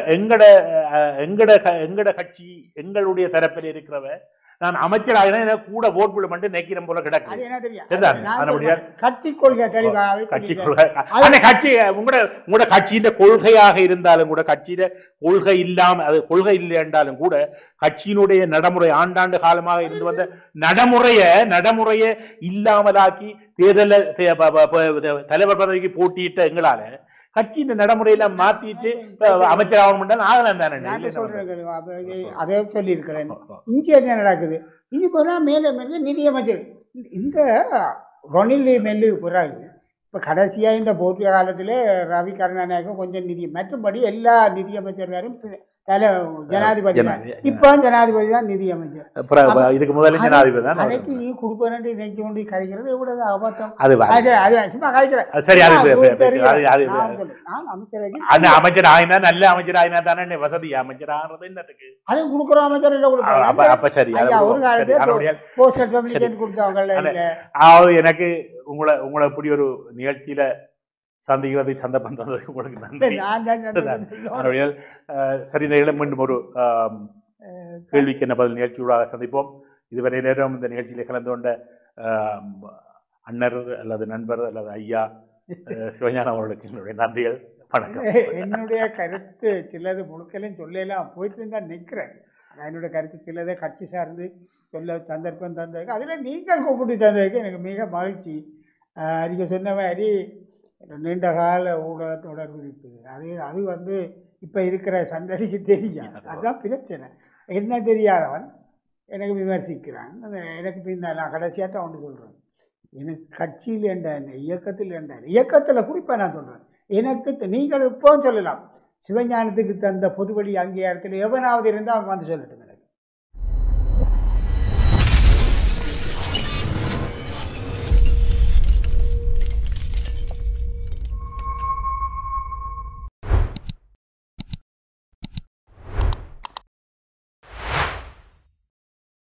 S1: எங்கட கட்சி எங்களுடைய தரப்பில் இருக்கிறவ நான் அமைச்சராக கூட ஓட் விட மட்டும் நெக்கிறம் போல கிடக்கு.
S2: கட்சி கொள்கை
S1: கட்சி உங்களோட கட்சியின் கொள்கையாக இருந்தாலும் கூட, கட்சியில கொள்கை இல்லாம அது கொள்கை இல்லை என்றாலும் கூட கட்சியினுடைய நடைமுறை ஆண்டாண்டு காலமாக இருந்து வந்த நடைமுறைய இல்லாமலாக்கி தேர்தல தலைவர் பதவிக்கு போட்டியிட்ட எங்களால கட்சியின் நடைமுறையெல்லாம் மாத்திட்டு அமைச்சர் ஆகணும் ஆகலாம் தானே.
S2: அதே சொல்லி இருக்கிறேன். இங்கே என்ன நடக்குது, இங்க போனா மேல மேல நிதியமைச்சர் இந்த ரணில் மெல்லு பிறகு இப்போ கடைசியாக இந்த போட்டிய காலத்தில் ரவி கருணாநாயகம் கொஞ்சம் மற்றபடி எல்லா நிதியமைச்சர்களும் ஜனாதிபதி தான். இப்போ ஜனாதிபதி தான் நிதியமைச்சர்.
S1: இதுக்கு முதல்ல ஜனாதிபதி தான்.
S2: அதைக்கு கொடுப்பேன் நினைச்சு கொண்டு கழிக்கிறது எவ்வளவு அபத்தம். சும்மா
S1: அமைச்சர் ஆகினா நல்ல அமைச்சர் ஆகினா தானே வசதி. அமைச்சர் ஆகிறது என்னத்துக்கு
S2: அது கொடுக்குறோம். அமைச்சர் ஒரு காலத்துல போஸ்டல் கம்யூனிகேஷன் கொடுத்தவங்க.
S1: எனக்கு உங்களை இப்படி ஒரு நிகழ்ச்சியில சந்திக்கிறது சந்தர்ப்பம் தந்ததுக்கு உங்களுக்கு நன்றி. சரி, மீண்டும் ஒரு கேள்விக்கு என்ன பதில் நிகழ்ச்சியூடாக சந்திப்போம். இதுவரை நேரம் இந்த நிகழ்ச்சியில கலந்து கொண்ட அண்ணர் அல்லது நண்பர் அல்லது ஐயா சிவஞானம் அவர்களுக்கு என்னுடைய நன்றிகள், வணக்கம்.
S2: என்னுடைய கருத்து சிலது முழுக்கலையும் சொல்லலாம் போயிட்டு தான் நிற்கிறேன். என்னுடைய கருத்து சிலதை கட்சி சார்ந்து சொல்ல சந்தர்ப்பம் தந்ததுக்கு அதில் நீங்கள் கூப்பிட்டு தந்ததுக்கு எனக்கு மிக மகிழ்ச்சி. நீங்கள் சொன்ன மாதிரி நீண்ட கால ஊடக தொடர்பு இருக்குது. அது வந்து இப்போ இருக்கிற சந்ததிக்கு தெரியும். அதுதான் பிரச்சனை. என்ன தெரியாதவன் எனக்கு விமர்சிக்கிறான். எனக்கு பின்னால் நான் கடைசியாக ஒன்று சொல்கிறேன், எனக்கு கட்சியில் என்றான், இயக்கத்தில் என்றான், இயக்கத்தில் குறிப்பாக நான் சொல்கிறேன். எனக்கு நீங்கள் இப்போ சொல்லலாம், சிவஞானத்துக்கு தந்த பொதுவழி அங்கீகாரத்தில் எவனாவது இருந்தால் அவன் வந்து சொல்லட்டும்.